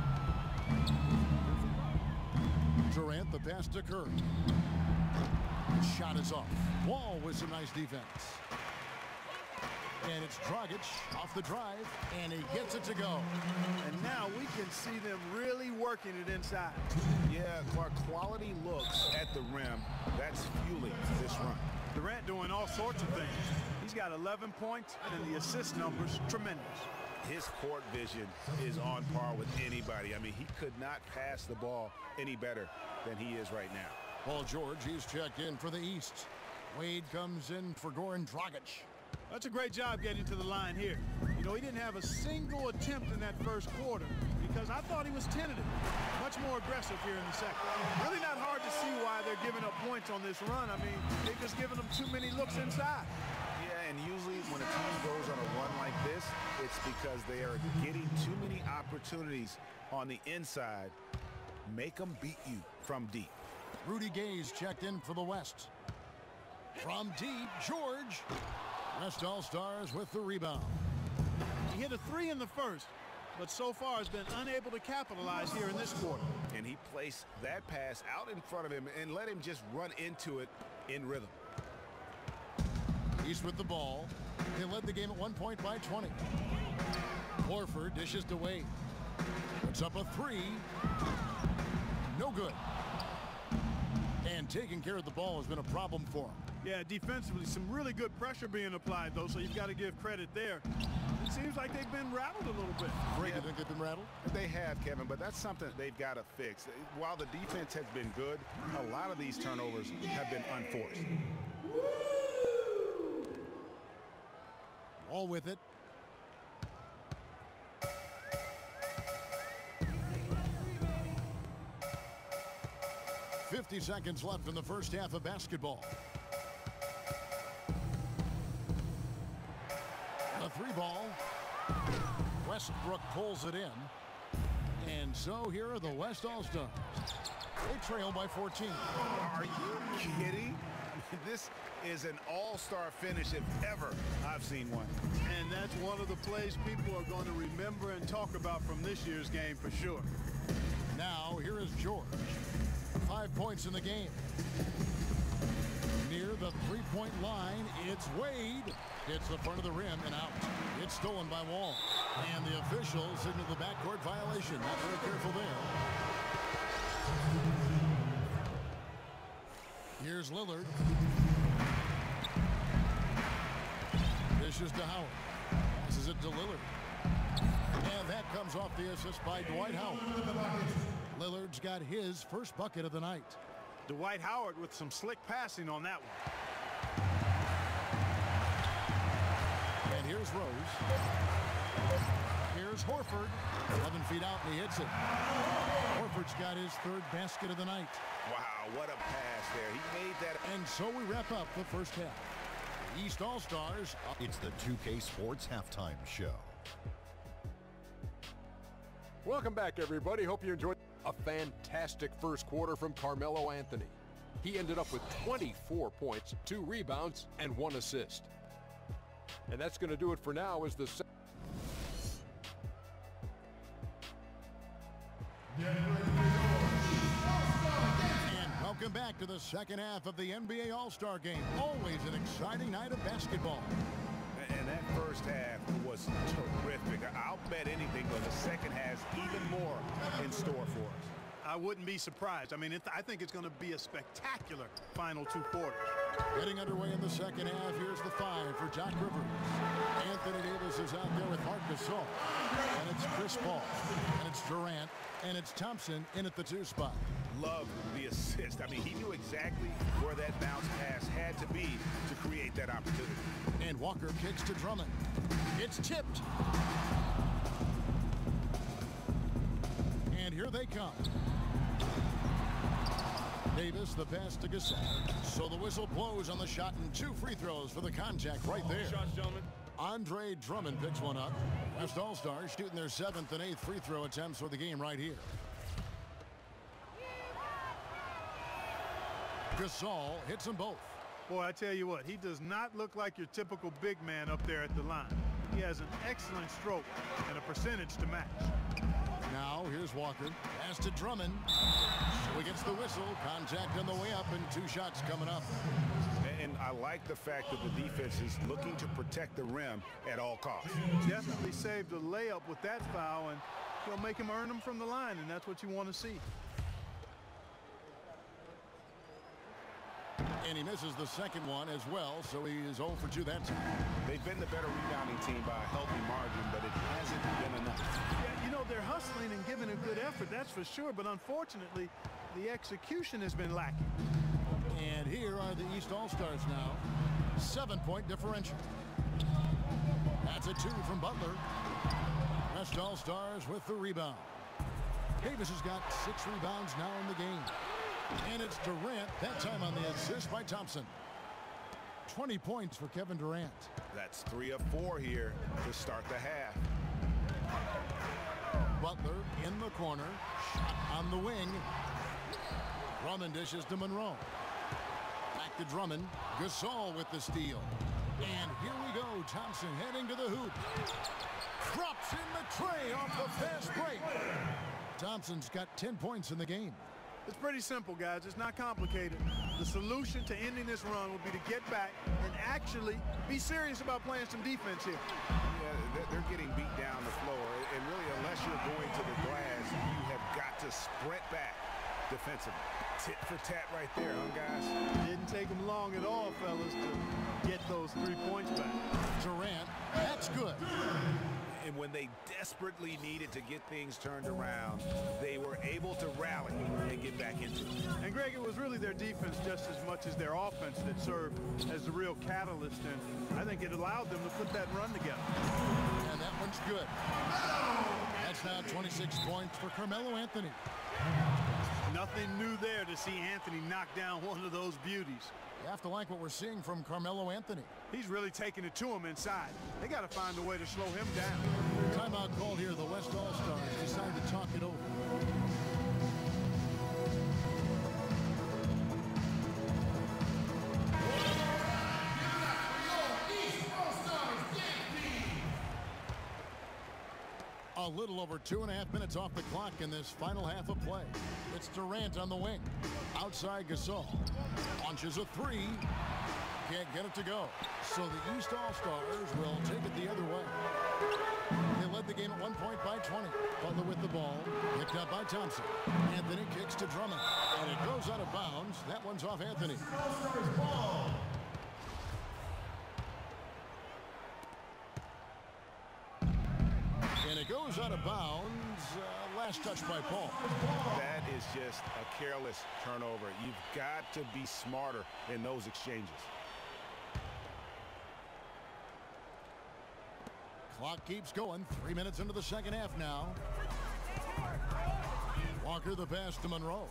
[SPEAKER 4] Durant, the pass to Kerr. Shot is off. Wall with some nice defense. And it's Dragic off the drive, and he gets it to go.
[SPEAKER 6] And now we can see them really working it inside.
[SPEAKER 5] Yeah, Clark, quality looks at the rim. That's fueling this run.
[SPEAKER 6] Durant doing all sorts of things. He's got eleven points, and the assist numbers tremendous.
[SPEAKER 5] His court vision is on par with anybody. I mean, he could not pass the ball any better than he is right now.
[SPEAKER 4] Paul George, he's checked in for the East. Wade comes in for Goran Dragic.
[SPEAKER 6] That's a great job getting to the line here. You know, he didn't have a single attempt in that first quarter because I thought he was tentative. Much more aggressive here in the second. Really not hard to see why they're giving up points on this run. I mean, they've just given them too many looks inside.
[SPEAKER 5] Yeah, and usually when a team goes on a run like this, it's because they are getting too many opportunities on the inside. Make them beat you from deep.
[SPEAKER 4] Rudy Gay's checked in for the West. From deep, George. West All-Stars with the rebound.
[SPEAKER 6] He hit a three in the first, but so far has been unable to capitalize here in this quarter.
[SPEAKER 5] And he placed that pass out in front of him and let him just run into it in rhythm.
[SPEAKER 4] East with the ball. They led the game at one point by twenty. Horford dishes to Wade. Puts up a three. No good. And taking care of the ball has been a problem for him.
[SPEAKER 6] Yeah, defensively, some really good pressure being applied, though, so you've got to give credit there. It seems like they've been rattled a little bit.
[SPEAKER 4] Greg, you think they've been rattled?
[SPEAKER 5] They have, Kevin, but that's something they've got to fix. While the defense has been good, a lot of these turnovers have been unforced.
[SPEAKER 4] All with it. fifty seconds left in the first half of basketball. A three ball. Westbrook pulls it in. And so here are the West All-Stars. They trail by fourteen.
[SPEAKER 5] Are you kidding? This is an all-star finish if ever I've seen one.
[SPEAKER 6] And that's one of the plays people are going to remember and talk about from this year's game for sure.
[SPEAKER 4] Now here is George. Five points in the game. Near the three-point line, it's Wade. Hits the front of the rim and out. It's stolen by Wall. And the officials signal the backcourt violation. Not very careful there. Here's Lillard. Dishes to Howard. Passes it to Lillard. And that comes off the assist by Dwight Howard. Lillard's got his first bucket of the night.
[SPEAKER 6] Dwight Howard with some slick passing on that one.
[SPEAKER 4] And here's Rose. Here's Horford. eleven feet out and he hits it. Horford's got his third basket of the night.
[SPEAKER 5] Wow, what a pass there. He made that.
[SPEAKER 4] And so we wrap up the first half. The East All-Stars.
[SPEAKER 1] It's the two K Sports Halftime Show.
[SPEAKER 2] Welcome back, everybody. Hope you enjoyed a fantastic first quarter from Carmelo Anthony. He ended up with twenty-four points, two rebounds, and one assist. And that's going to do it for now as the
[SPEAKER 4] And welcome back to the second half of the N B A All-Star Game. Always an exciting night of basketball.
[SPEAKER 5] And that first half was terrific. I'll bet anything that the second has even more in store for us.
[SPEAKER 6] I wouldn't be surprised. I mean, it, I think it's going to be a spectacular final two quarters.
[SPEAKER 4] Getting underway in the second half. Here's the five for Doc Rivers. Anthony Davis is out there with Marc Gasol. And it's Chris Paul. And it's Durant. And it's Thompson in at the two spot.
[SPEAKER 5] Love the assist. I mean, he knew exactly where that bounce pass had to be to create that opportunity.
[SPEAKER 4] And Walker kicks to Drummond. It's tipped. And here they come. Davis, the pass to Gasol. So the whistle blows on the shot and two free throws for the contact right there.
[SPEAKER 6] Shots, gentlemen.
[SPEAKER 4] Andre Drummond picks one up. West All-Stars shooting their seventh and eighth free throw attempts for the game right here. Gasol hits them both.
[SPEAKER 6] Boy, I tell you what, he does not look like your typical big man up there at the line. He has an excellent stroke and a percentage to match.
[SPEAKER 4] Now here's Walker. Pass to Drummond. So he gets the whistle. Contact on the way up and two shots coming up.
[SPEAKER 5] And I like the fact that the defense is looking to protect the rim at all costs.
[SPEAKER 6] Definitely saved a layup with that foul, and he'll make him earn them from the line, and that's what you want to see.
[SPEAKER 4] And he misses the second one as well, so he is zero for two that time.
[SPEAKER 5] They've been the better rebounding team by a healthy margin, but it hasn't been enough.
[SPEAKER 6] Yeah, you know, they're hustling and giving a good effort, that's for sure, but unfortunately, the execution has been lacking.
[SPEAKER 4] And here are the East All-Stars now. Seven-point differential. That's a two from Butler. West All-Stars with the rebound. Davis has got six rebounds now in the game. And it's Durant, that time on the assist by Thompson. twenty points for Kevin Durant.
[SPEAKER 5] That's three of four here to start the half.
[SPEAKER 4] Butler in the corner. Shot on the wing. Drummond dishes to Monroe. Back to Drummond. Gasol with the steal. And here we go. Thompson heading to the hoop. Drops in the tray off the fast break. Thompson's got ten points in the game.
[SPEAKER 6] It's pretty simple, guys. It's not complicated. The solution to ending this run will be to get back and actually be serious about playing some defense here.
[SPEAKER 5] Yeah, they're getting beat down the floor. And really, unless you're going to the glass, you have got to sprint back defensively. Tit for tat right there, huh, guys?
[SPEAKER 6] Didn't take them long at all, fellas, to get those three points back.
[SPEAKER 4] Durant, that's good.
[SPEAKER 5] And when they desperately needed to get things turned around, they were able to rally and get back into it.
[SPEAKER 6] And Greg, it was really their defense just as much as their offense that served as the real catalyst, and I think it allowed them to put that run together.
[SPEAKER 4] And that one's good. That's now twenty-six points for Carmelo Anthony.
[SPEAKER 6] Nothing new there to see Anthony knock down one of those beauties.
[SPEAKER 4] You have to like what we're seeing from Carmelo Anthony.
[SPEAKER 6] He's really taking it to him inside. They got to find a way to slow him down.
[SPEAKER 4] Timeout called here. The West All-Stars decide to talk it over. A little over two and a half minutes off the clock in this final half of play. It's Durant on the wing. Outside Gasol. Launches a three. Can't get it to go. So the East All-Stars will take it the other way. They led the game at one point by twenty. Butler with the ball. Picked up by Thompson. Anthony kicks to Drummond. And it goes out of bounds. That one's off Anthony. And it goes out of bounds. Uh, last touch by Paul.
[SPEAKER 5] That is just a careless turnover. You've got to be smarter in those exchanges.
[SPEAKER 4] Clock keeps going. Three minutes into the second half now. Walker the pass to Monroe.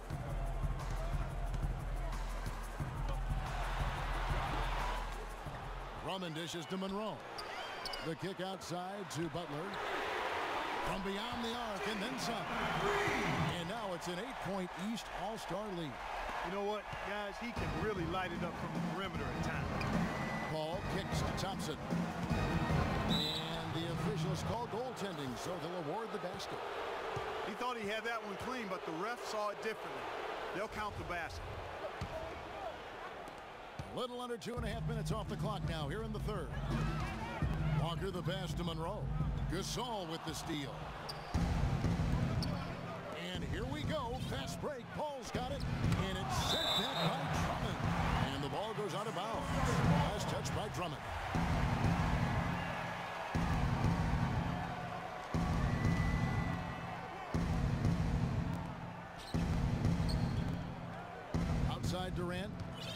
[SPEAKER 4] Drummond dishes to Monroe. The kick outside to Butler. From beyond the arc and then some. And now it's an eight-point East All-Star lead.
[SPEAKER 6] You know what, guys? He can really light it up from the perimeter at times.
[SPEAKER 4] Ball kicks to Thompson. And the officials call goaltending, so they'll award the basket.
[SPEAKER 6] He thought he had that one clean, but the ref saw it differently. They'll count the basket.
[SPEAKER 4] A little under two and a half minutes off the clock now here in the third. Walker the pass to Monroe. Gasol with the steal. And here we go. Fast break. Paul's got it. And it's sent back by Drummond. And the ball goes out of bounds. Last touch by Drummond. Outside Durant.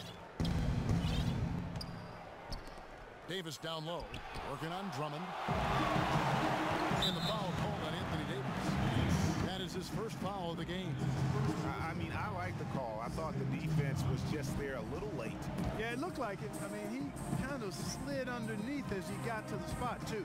[SPEAKER 4] Davis down low, working on Drummond. And the foul called on Anthony Davis. That is his first foul of the game.
[SPEAKER 5] I mean, I like the call. I thought the defense was just there a little late.
[SPEAKER 6] Yeah, it looked like it. I mean, he kind of slid underneath as he got to the spot, too.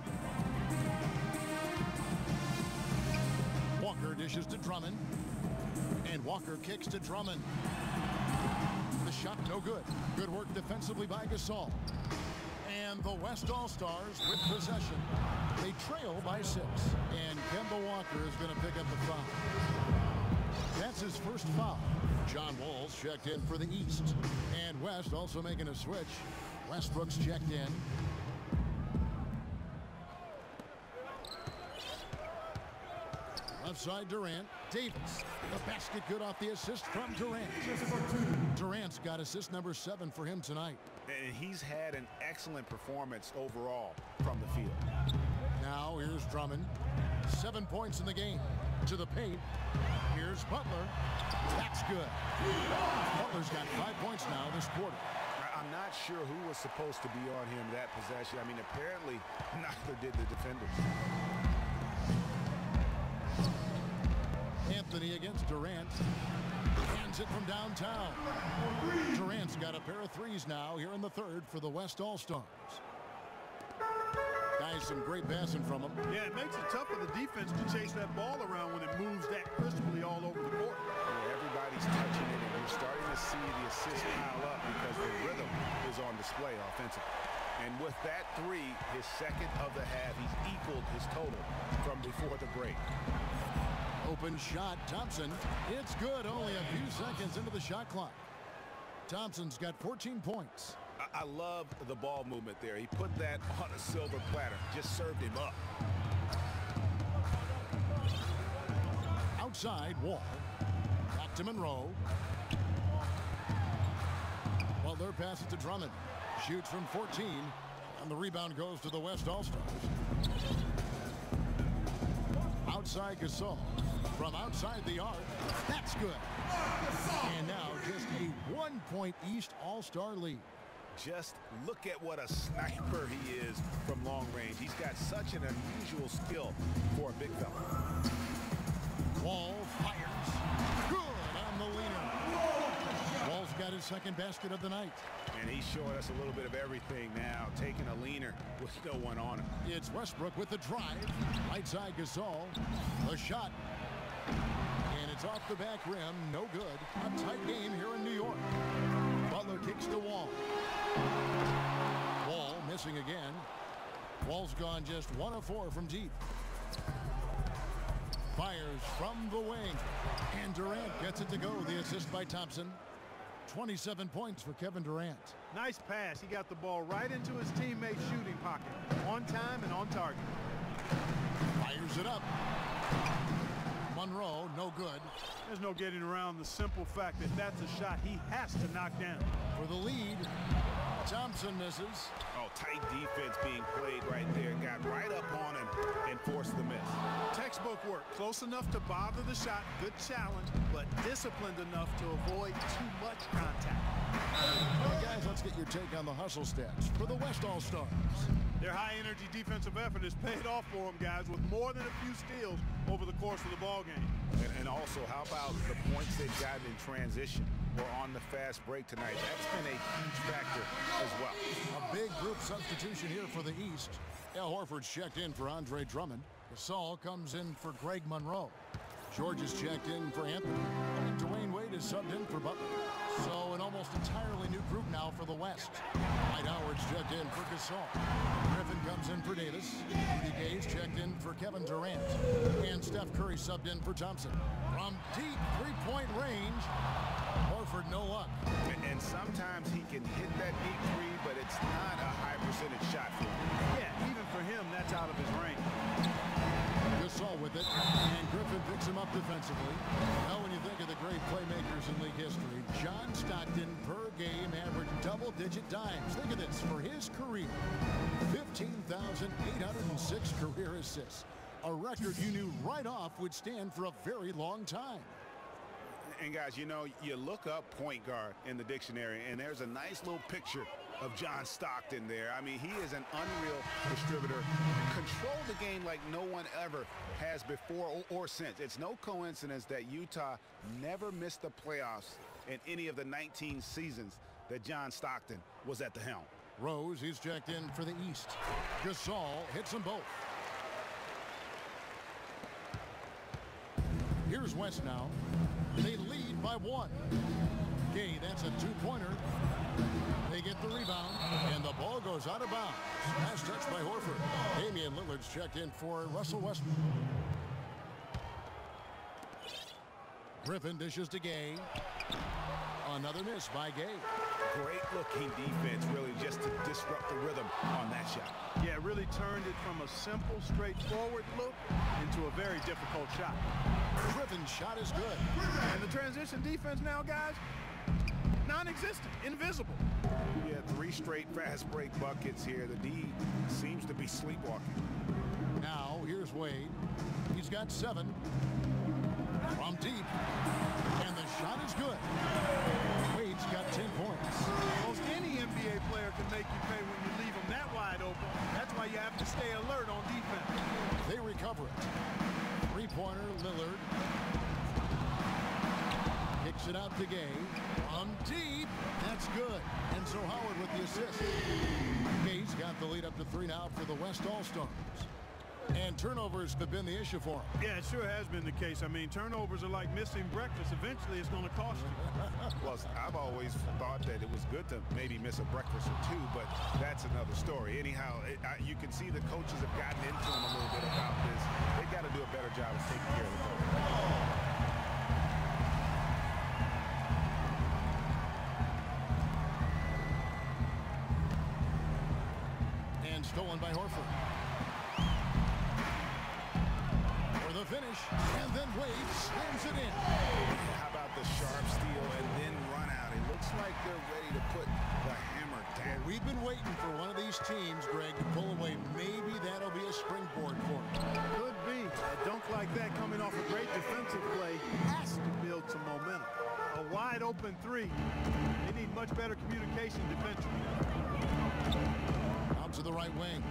[SPEAKER 4] Walker dishes to Drummond. And Walker kicks to Drummond. The shot no good. Good work defensively by Gasol. And the West All-Stars with possession. They trail by six. And Kemba Walker is going to pick up the foul. That's his first foul. John Wall's checked in for the East. And West also making a switch. Westbrook's checked in. Left side Durant. Davis. The basket good off the assist from Durant. Durant's got assist number seven for him tonight.
[SPEAKER 5] And he's had an excellent performance overall from the field.
[SPEAKER 4] Now here's Drummond. Seven points in the game. To the paint. Here's Butler. That's good. Butler's got five points now this quarter.
[SPEAKER 5] I'm not sure who was supposed to be on him that possession. I mean, apparently neither did the defenders.
[SPEAKER 4] Anthony against Durant. Hands it from downtown. Durant's got a pair of threes now here in the third for the West All-Stars. Guys, some great passing from him.
[SPEAKER 6] Yeah, it makes it tough for the defense to chase that ball around when it moves that crisply all over the court.
[SPEAKER 5] Yeah, everybody's touching it, and you're starting to see the assists pile up because the rhythm is on display offensively. And with that three, his second of the half, he's equaled his total from before the break.
[SPEAKER 4] Open shot, Thompson. It's good, only a few seconds into the shot clock. Thompson's got fourteen points.
[SPEAKER 5] I, I love the ball movement there. He put that on a silver platter, just served him up.
[SPEAKER 4] Outside, Wall. Back to Monroe. Butler passes to Drummond. Shoots from fourteen, and the rebound goes to the West All-Stars. Outside Gasol. From outside the arc. That's good. And now just a one-point East All-Star lead.
[SPEAKER 5] Just look at what a sniper he is from long range. He's got such an unusual skill for a big fella.
[SPEAKER 4] Wall fires. Good on the leaner. Wall's got his second basket of the night.
[SPEAKER 5] And he's showing us a little bit of everything now, taking a leaner with no one on him.
[SPEAKER 4] It's Westbrook with the drive. Right side Gasol. The shot. And it's off the back rim. No good. A tight game here in New York. Butler kicks to Wall. Wall missing again. Wall's gone just one of four from deep. Fires from the wing. And Durant gets it to go. The assist by Thompson. twenty-seven points for Kevin Durant.
[SPEAKER 6] Nice pass. He got the ball right into his teammate's shooting pocket. On time and on target.
[SPEAKER 4] Fires it up. Monroe, no good.
[SPEAKER 6] There's no getting around the simple fact that that's a shot he has to knock down.
[SPEAKER 4] For the lead, Thompson misses.
[SPEAKER 5] Oh, tight defense being played right there. Got right up on him and forced the miss.
[SPEAKER 6] Textbook work. Close enough to bother the shot. Good challenge, but disciplined enough to avoid too much contact.
[SPEAKER 4] Hey guys, let's get your take on the hustle stats for the West All-Stars.
[SPEAKER 6] Their high-energy defensive effort has paid off for them, guys, with more than a few steals over the course of the ball game.
[SPEAKER 5] And, and also, how about the points they've gotten in transition or on the fast break tonight? That's been a huge factor as well.
[SPEAKER 4] A big group substitution here for the East. Al Horford's checked in for Andre Drummond. Gasol comes in for Greg Monroe. George is checked in for Anthony. And Dwayne Wade is subbed in for Butler. So an almost entirely new group now for the West. Dwight Howard's checked in for Gasol. Griffin comes in for Davis. Rudy Gay's checked in for Kevin Durant. And Steph Curry subbed in for Thompson. From deep three-point range, Horford no luck.
[SPEAKER 5] And, and sometimes he can hit that deep three, but it's not a high percentage shot for him.
[SPEAKER 6] Yeah, even for him, that's out of his range.
[SPEAKER 4] Gasol with it, and Griffin picks him up defensively. Now when you think of the great playmakers in league history, John Stockton per game averaged double-digit dimes. Think of this, for his career, fifteen thousand eight hundred six career assists. A record you knew right off would stand for a very long time.
[SPEAKER 5] And guys, you know, you look up point guard in the dictionary, and there's a nice little picture of John Stockton there. I mean, he is an unreal distributor. Controlled the game like no one ever has before or, or since. It's no coincidence that Utah never missed the playoffs in any of the nineteen seasons that John Stockton was at the helm.
[SPEAKER 4] Rose, he's checked in for the East. Gasol hits them both. Here's West now. They lead by one. Gay, that's a two-pointer. They get the rebound, and the ball goes out of bounds. Last touch by Horford. Damian Lillard's checked in for Russell Westbrook. Griffin dishes to Gay. Another miss by Gay.
[SPEAKER 5] Great looking defense, really, just to disrupt the rhythm on that shot.
[SPEAKER 6] Yeah, really turned it from a simple, straightforward look into a very difficult shot.
[SPEAKER 4] Griffin's shot is good.
[SPEAKER 6] And the transition defense now, guys, non-existent, invisible.
[SPEAKER 5] Yeah, three straight fast break buckets here. The D seems to be sleepwalking.
[SPEAKER 4] Now, here's Wade. He's got seven. From deep. And the shot is good. Wade's got ten points.
[SPEAKER 6] Almost any N B A player can make you pay when you leave them that wide open. That's why you have to stay alert on defense.
[SPEAKER 4] They recover it. Three-pointer, Lillard. Kicks it out to Gay. From deep. That's good. And so Howard with the assist. Gay's got the lead up to three now for the West All-Stars. And turnovers have been the issue for him.
[SPEAKER 6] Yeah, it sure has been the case. I mean, turnovers are like missing breakfast. Eventually, it's going to cost you.
[SPEAKER 5] Well, I've always thought that it was good to maybe miss a breakfast or two, but that's another story. Anyhow, it, I, you can see the coaches have gotten into him a little bit about this. They've got to do a better job of taking care of the ball.
[SPEAKER 4] And stolen by Horford. The finish, and then Wade slams it in.
[SPEAKER 5] How about the sharp steal and then run out? It looks like they're ready to put the hammer down.
[SPEAKER 4] Well, we've been waiting for one of these teams, Greg, to pull away. Maybe that'll be a springboard for them.
[SPEAKER 6] Could be. A dunk like that coming off a great defensive play has to build some momentum. A wide open three. They need much better communication defensively.
[SPEAKER 4] Out to the right wing.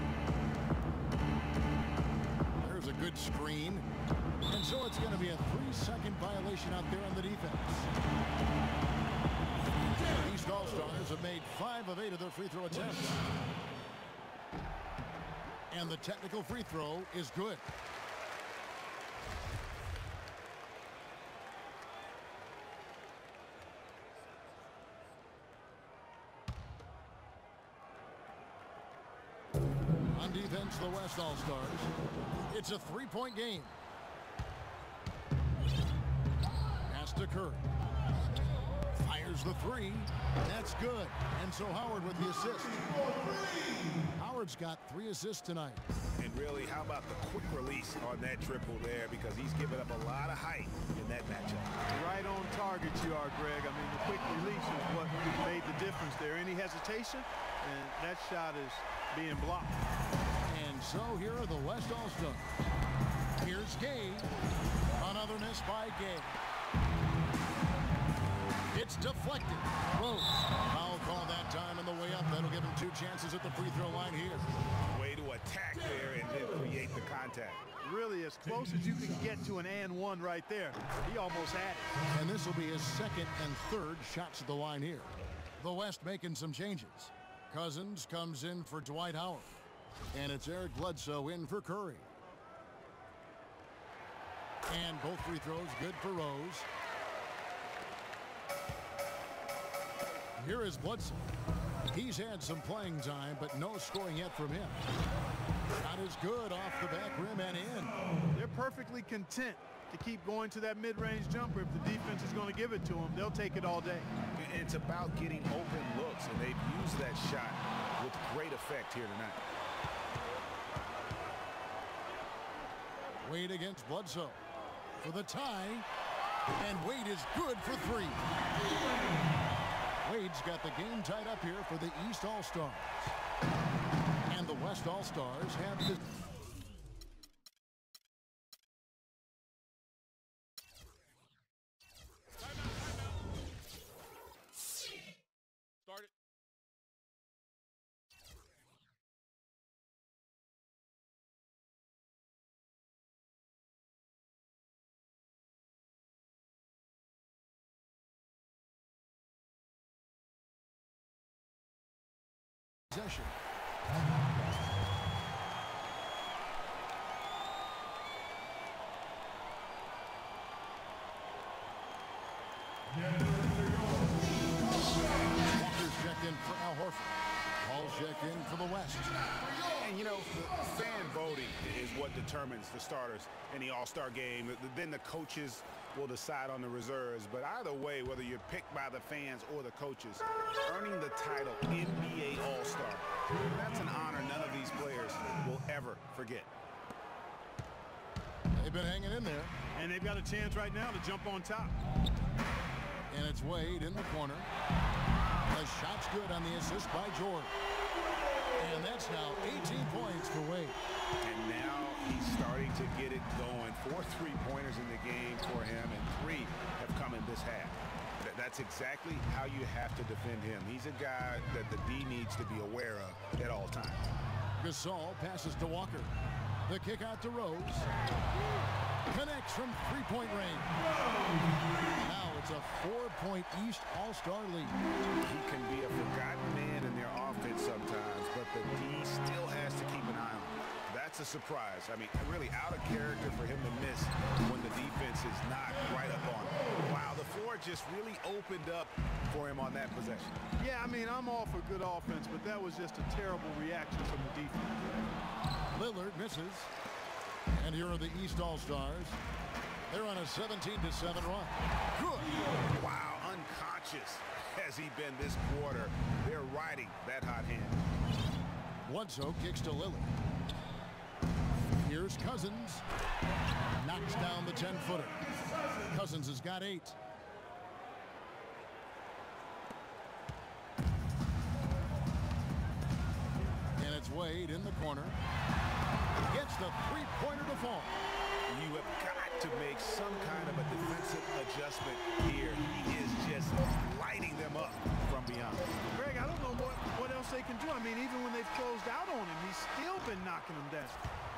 [SPEAKER 4] There's a good screen. And so it's going to be a three-second violation out there on the defense. The East All-Stars have made five of eight of their free throw attempts. And the technical free throw is good. On defense, the West All-Stars. It's a three-point game. Pass to Curry. Fires the three. That's good. And so Howard with the assist. Howard's got three assists tonight.
[SPEAKER 5] And really, how about the quick release on that triple there, because he's given up a lot of height in that matchup.
[SPEAKER 6] Right on target you are, Greg. I mean, the quick release is what made the difference there. Any hesitation, and that shot is being blocked.
[SPEAKER 4] And so here are the West All-Stars. Here's Gay. Another miss by Gay. It's deflected. Rose. Foul call that time on the way up. That'll give him two chances at the free throw line here.
[SPEAKER 5] Way to attack there and then create the contact.
[SPEAKER 6] Really as close as you can get to an and one right there. He almost had it.
[SPEAKER 4] And this will be his second and third shots at the line here. The West making some changes. Cousins comes in for Dwight Howard. And it's Eric Bledsoe in for Curry. And both free throws good for Rose. Here is Bledsoe. He's had some playing time, but no scoring yet from him. Shot is good off the back rim and in.
[SPEAKER 6] They're perfectly content to keep going to that mid-range jumper. If the defense is going to give it to them, they'll take it all day.
[SPEAKER 5] It's about getting open looks, and they've used that shot with great effect here tonight.
[SPEAKER 4] Wade against Bledsoe for the tie, and Wade is good for three. Wade's got the game tied up here for the East All-Stars. And the West All-Stars have the...
[SPEAKER 2] Start it.
[SPEAKER 4] Possession. Walker's checked in for Al Horford. Paul's checked in for the West.
[SPEAKER 5] And, you know, the fan voting is what determines the starters in the All-Star game. Then the coaches will decide on the reserves. But either way, whether you're picked by the fans or the coaches, earning the title N B A All-Star, that's an honor none of these players will ever forget.
[SPEAKER 4] They've been hanging in there.
[SPEAKER 6] And they've got a chance right now to jump on top.
[SPEAKER 4] And it's Wade in the corner. The shot's good on the assist by George. And that's now eighteen points for Wade.
[SPEAKER 5] And now he's starting to get it going. Four three-pointers in the game for him, and three have come in this half. That's exactly how you have to defend him. He's a guy that the D needs to be aware of at all times.
[SPEAKER 4] Gasol passes to Walker. The kick out to Rose. Connects from three-point range. Now it's a four-point East All-Star lead.
[SPEAKER 5] He can be a forgotten man in their offense sometimes, but the D still has to keep an eye on him. That's a surprise. I mean, really out of character for him to miss when the defense is not right up on him. Wow, the floor just really opened up for him on that possession.
[SPEAKER 6] Yeah, I mean, I'm all for good offense, but that was just a terrible reaction from the defense.
[SPEAKER 4] Lillard misses. And here are the East All-Stars. They're on a seventeen to seven run.
[SPEAKER 5] Good. Wow, unconscious has he been this quarter. They're riding that hot hand.
[SPEAKER 4] Bledsoe kicks to Lillard. Here's Cousins. Knocks down the ten-footer. Cousins has got eight. And it's Wade in the corner. Gets the three-pointer to fall.
[SPEAKER 5] You have got to make some kind of a defensive adjustment here. He is just lighting them up from beyond.
[SPEAKER 6] Greg, I don't know what, what else they can do. I mean, even when they've closed out on him, he's still been knocking them down.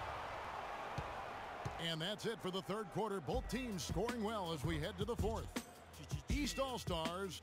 [SPEAKER 4] And that's it for the third quarter. Both teams scoring well as we head to the fourth. East All-Stars.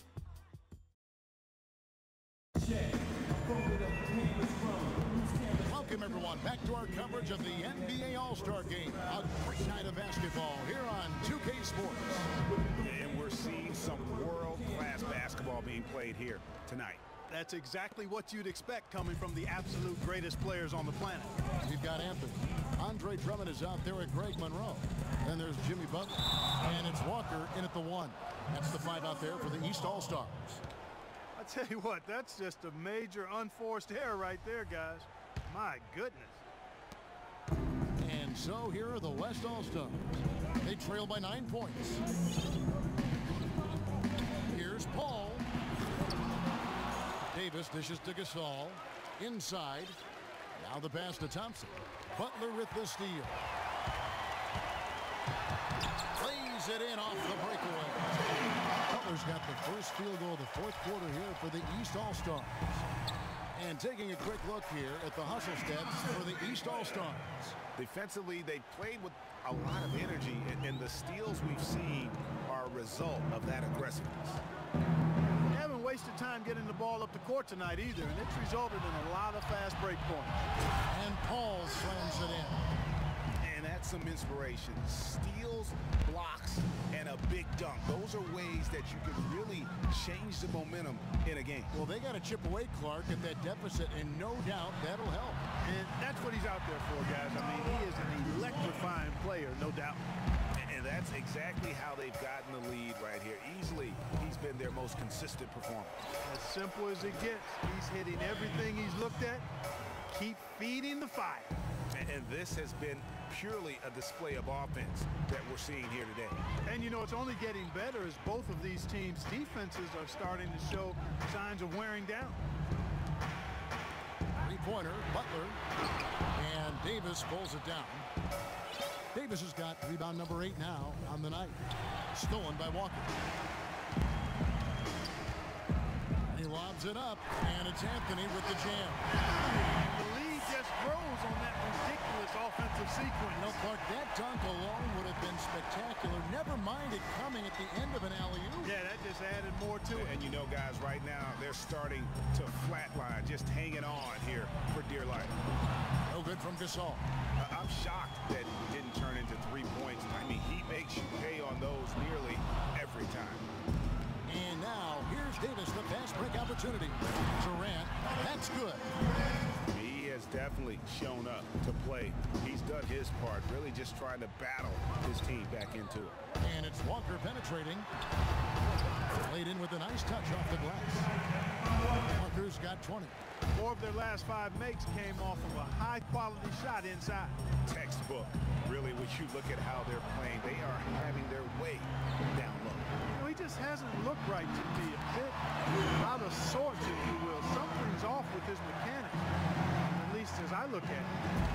[SPEAKER 4] Welcome, everyone, back to our coverage of the N B A All-Star Game. A great night of basketball here on two K Sports.
[SPEAKER 5] And we're seeing some world-class basketball being played here tonight.
[SPEAKER 6] That's exactly what you'd expect coming from the absolute greatest players on the planet.
[SPEAKER 4] We've got Anthony. Andre Drummond is out there with Greg Monroe. Then there's Jimmy Butler. And it's Walker in at the one. That's the five out there for the East All-Stars.
[SPEAKER 6] I tell you what, that's just a major unforced error right there, guys. My goodness.
[SPEAKER 4] And so here are the West All-Stars. They trail by nine points. Here's Paul. Davis dishes to Gasol. Inside. Now the pass to Thompson. Butler with the steal. Plays it in off the breakaway. Butler's got the first field goal of the fourth quarter here for the East All-Stars. And taking a quick look here at the hustle stats for the East All-Stars.
[SPEAKER 5] Defensively, they played with a lot of energy, and, and the steals we've seen are a result of that aggressiveness.
[SPEAKER 6] They haven't wasted time getting the ball up the court tonight either, and it's resulted in a lot of fast break points.
[SPEAKER 4] And Paul slams it in.
[SPEAKER 5] And that's some inspiration. Steals, blocks, and a big dunk. Those are ways that you can really change the momentum in a game.
[SPEAKER 4] Well, they got to chip away, Clark, at that deficit, and no doubt that'll help.
[SPEAKER 6] And that's what he's out there for, guys. I mean, he is an electrifying player, no doubt.
[SPEAKER 5] And that's exactly how they've gotten the lead right here. Easily, he's been their most consistent performer.
[SPEAKER 6] As simple as it gets. He's hitting everything he's looked at. Keep feeding the fire.
[SPEAKER 5] And this has been purely a display of offense that we're seeing here today.
[SPEAKER 6] And, you know, it's only getting better as both of these teams' defenses are starting to show signs of wearing down.
[SPEAKER 4] Three-pointer, Butler, and Davis pulls it down. Davis has got rebound number eight now on the night. Stolen by Walker. He lobs it up, and it's Anthony with the jam.
[SPEAKER 6] The lead just grows on that ridiculous offensive sequence.
[SPEAKER 4] You know, Clark, that dunk alone would have been spectacular. Never mind it coming at the end of an alley-oop.
[SPEAKER 6] Yeah, that just added more to it.
[SPEAKER 5] And you know, guys, right now, they're starting to flatline, just hanging on here for dear life.
[SPEAKER 4] No good from Gasol.
[SPEAKER 5] Uh, I'm shocked that it didn't turn into three points. I mean, he makes you pay on those nearly every time.
[SPEAKER 4] And now, here's Davis, the fast break opportunity. Durant, that's good.
[SPEAKER 5] He has has definitely shown up to play. He's done his part, really just trying to battle his team back into it.
[SPEAKER 4] And it's Walker penetrating. Laid in with a nice touch off the glass. Walker's got twenty.
[SPEAKER 6] Four of their last five makes came off of a high-quality shot inside.
[SPEAKER 5] Textbook. Really, when you look at how they're playing, they are having their way down low.
[SPEAKER 6] You know, he just hasn't looked right to me. A bit out of sorts, if you will. Something's off with his mechanics, at least as I look at it.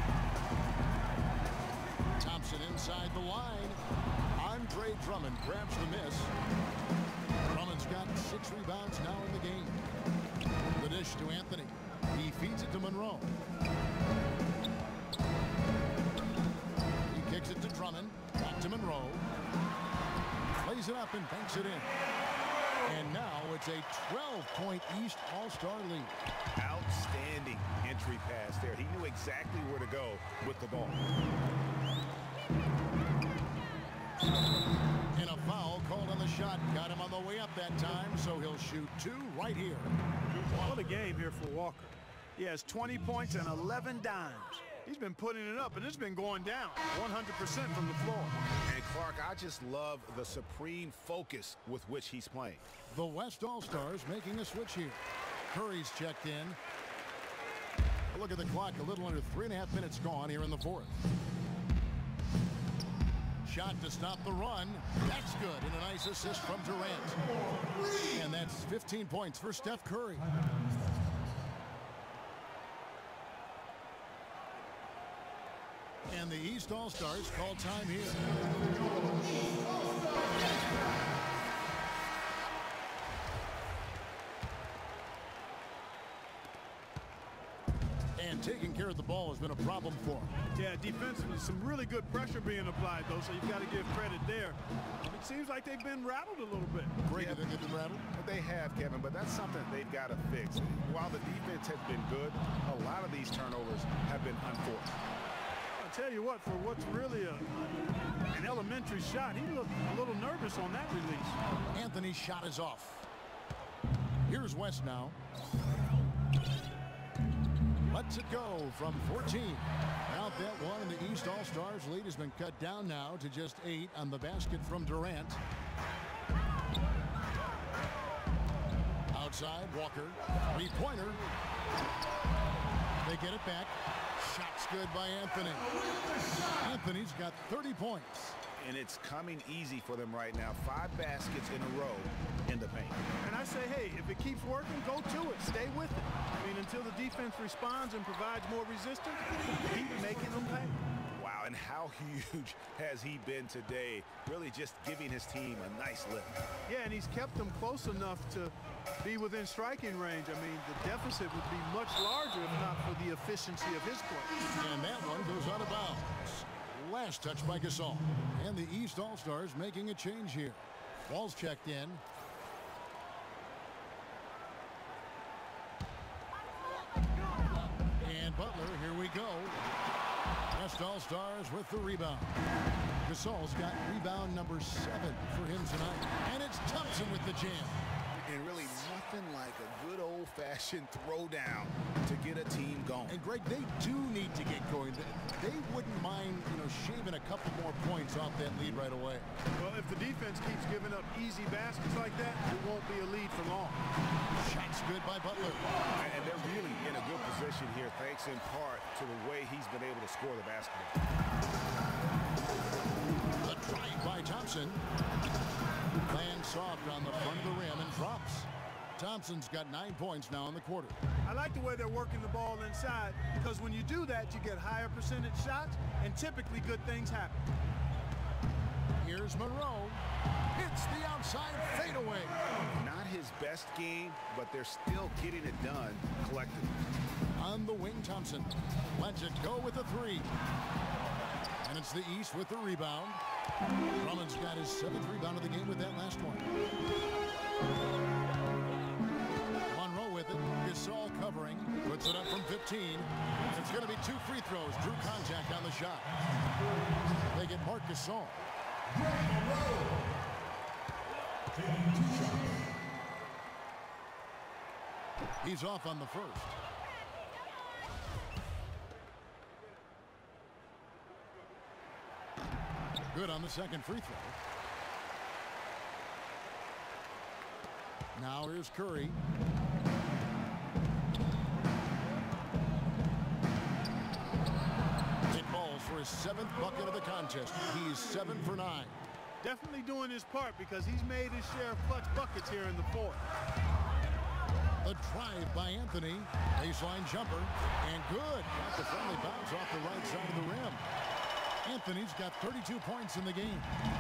[SPEAKER 4] Thompson inside the line. Andre Drummond grabs the miss. Drummond's got six rebounds now in the game. The dish to Anthony. He feeds it to Monroe. He kicks it to Drummond. Back to Monroe. Lays it up and banks it in. And now it's a twelve-point East All-Star lead.
[SPEAKER 5] Outstanding entry pass there. He knew exactly where to go with the ball.
[SPEAKER 4] And a foul called on the shot. Got him on the way up that time, so he'll shoot two right here.
[SPEAKER 6] What a game here for Walker. He has twenty points and eleven dimes. He's been putting it up, and it's been going down one hundred percent from the floor.
[SPEAKER 5] And Clark, I just love the supreme focus with which he's playing.
[SPEAKER 4] The West All-Stars making a switch here. Curry's checked in. Look at the clock. A little under three and a half minutes gone here in the fourth. Shot to stop the run. That's good. And a nice assist from Durant. And that's fifteen points for Steph Curry. And the East All-Stars call time here. And taking care of the ball has been a problem for him.
[SPEAKER 6] Yeah, defensively, some really good pressure being applied, though, so you've got to give credit there. It seems like they've been rattled a little bit.
[SPEAKER 4] Greg,
[SPEAKER 5] Yeah,
[SPEAKER 4] you think they've been rattled?
[SPEAKER 5] They have, Kevin, but that's something they've got to fix. While the defense has been good, a lot of these turnovers have been unforced.
[SPEAKER 6] I'll tell you what, for what's really a, an elementary shot, he looked a little nervous on that release.
[SPEAKER 4] Anthony's shot is off. Here's West now. Lets it go from fourteen. Out that one, and the East All-Stars lead has been cut down now to just eight on the basket from Durant. Outside, Walker. Three-pointer. They get it back. Shot's good by Anthony. Anthony's got thirty points.
[SPEAKER 5] And it's coming easy for them right now. Five baskets in a row in the paint.
[SPEAKER 6] And I say, hey, if it keeps working, go to it. Stay with it. I mean, until the defense responds and provides more resistance, keep making them pay.
[SPEAKER 5] Wow, and how huge has he been today? Really just giving his team a nice lift.
[SPEAKER 6] Yeah, and he's kept them close enough to be within striking range. I mean, the deficit would be much larger if not for the efficiency of his play.
[SPEAKER 4] And that one goes out of bounds. Last touch by Gasol. And the East All-Stars making a change here. Ball's checked in. And Butler, here we go. West All-Stars with the rebound. Gasol's got rebound number seven for him tonight. And it's Thompson with the jam.
[SPEAKER 5] And really nothing like a good old-fashioned throwdown to get a team going.
[SPEAKER 4] And Greg, they do need to get going. They wouldn't mind, you know, shaving a couple more points off that lead right away.
[SPEAKER 6] Well, if the defense keeps giving up easy baskets like that, it won't be a lead for long.
[SPEAKER 4] Shot's good by Butler.
[SPEAKER 5] And they're really in a good position here, thanks in part to the way he's been able to score the basketball.
[SPEAKER 4] The drive by Thompson. Playing soft on the front of the rim and drops. Thompson's got nine points now in the quarter.
[SPEAKER 6] I like the way they're working the ball inside, because when you do that, you get higher percentage shots, and typically good things happen.
[SPEAKER 4] Here's Monroe. Hits the outside fadeaway.
[SPEAKER 5] Not his best game, but they're still getting it done collectively.
[SPEAKER 4] On the wing, Thompson lets it go with a three. And it's the East with the rebound. Drummond's got his seventh rebound of the game with that last one. Monroe with it. Gasol covering. Puts it up from fifteen. It's going to be two free throws. Drew contact on the shot. They get Marc Gasol. He's off on the first. Good on the second free throw. Now here's Curry. It falls for his seventh bucket of the contest. He's seven for nine.
[SPEAKER 6] Definitely doing his part because he's made his share of clutch buckets here in the fourth.
[SPEAKER 4] The drive by Anthony. Baseline jumper. And good. Got the friendly bounce off the right side of the rim. Anthony's got thirty-two points in the game.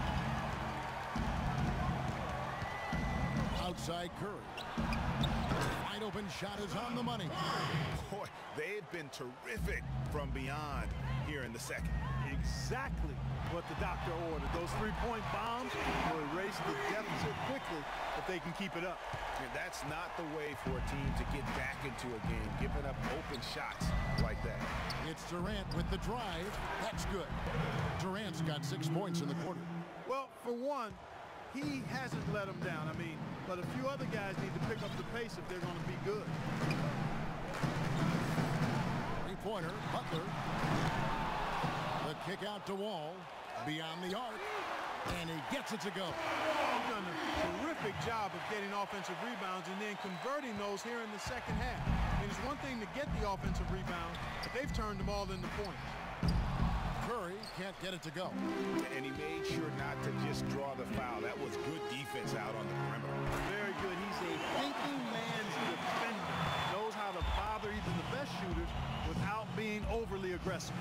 [SPEAKER 4] Outside Curry. Wide open shot is on the money.
[SPEAKER 5] Boy, they've been terrific from beyond here in the second.
[SPEAKER 6] Exactly what the doctor ordered. Those three-point bombs will erase the deficit quickly if they can keep it up.
[SPEAKER 5] And that's not the way for a team to get back into a game, giving up open shots like that.
[SPEAKER 4] It's Durant with the drive. That's good. Durant's got six points in the quarter.
[SPEAKER 6] Well, for one, he hasn't let them down. I mean, but a few other guys need to pick up the pace if they're going to be good.
[SPEAKER 4] Three-pointer, Butler. The kick out to Wall. Beyond the arc. And he gets it to go.
[SPEAKER 6] He's done a terrific job of getting offensive rebounds and then converting those here in the second half. I mean, it's one thing to get the offensive rebound, but they've turned them all into points.
[SPEAKER 4] Curry can't get it to go.
[SPEAKER 5] And he made sure not to just draw the foul. That was good defense out on the perimeter.
[SPEAKER 6] Very good. He's a thinking man's defender. Knows how to bother even the best shooters without being overly aggressive.